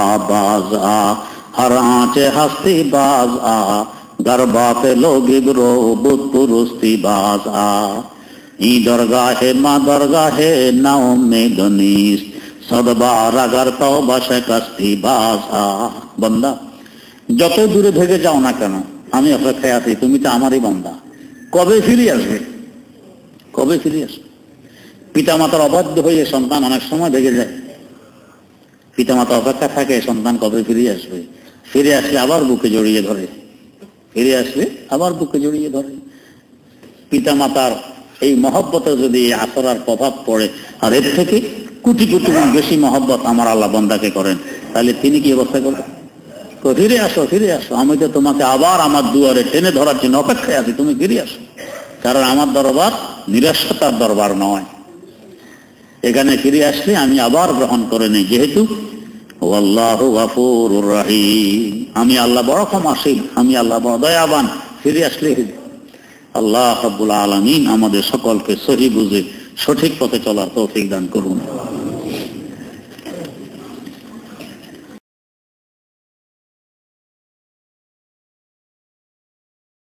আ হর আঁচে হাসতি বাজ আ দরবা পে লোগে ব্রো বুত পুরুস্তি বাজ আ ই দরগাহে মা দরগাহে নাও মে গনিস সদবার আগার তওবা শিকস্তি বাজ আ। বান্দা যত দূরে ভেগে যাও না কেন, আমি অপেক্ষায় আছি, তুমি তো আমারই বান্দা। কবে ফিরে আসবে? কবে ফিরে আসবে? পিতামাতার অবাধ্য হয়ে সন্তান অনেক সময় ভেগে যায়। পিতামাতা অপেক্ষা থাকে সন্তান কবে ফিরে আসবে। ফিরে আসলে আবার বুকে জড়িয়ে ধরে, ফিরে আসলে আবার বুকে জড়িয়ে ধরে। পিতামাতার এই মহব্বতে যদি আসর আর প্রভাব পড়ে, আর এর থেকে কোটি কোটি গুণ বেশি মহব্বত আমার আল্লাহ বান্দাকে করেন, তাহলে তিনি কি অবস্থা করবেন? ফিরে আসো, ফিরে আসো, আমি তো তোমাকে আবার আমার দুয়ারে টেনে ধরার জন্য অপেক্ষায় আছি, তুমি ফিরে আসো। কারণ আমার দরবার নিরাশতার দরবার নয়। এখানে ফিরে আসলে আমি আবার গ্রহণ করে নেই, যেহেতু আল্লাহু গফুরুর রহিম, আমি আল্লাহ বড় ক্ষমাশীল, আমি আল্লাহ বড় দয়াবান। ফিরে আসলে আল্লাহ রাব্বুল আলামিন আমাদের সকলকে সহি বুঝে সঠিক পথে চলার তৌফিক দান করুন।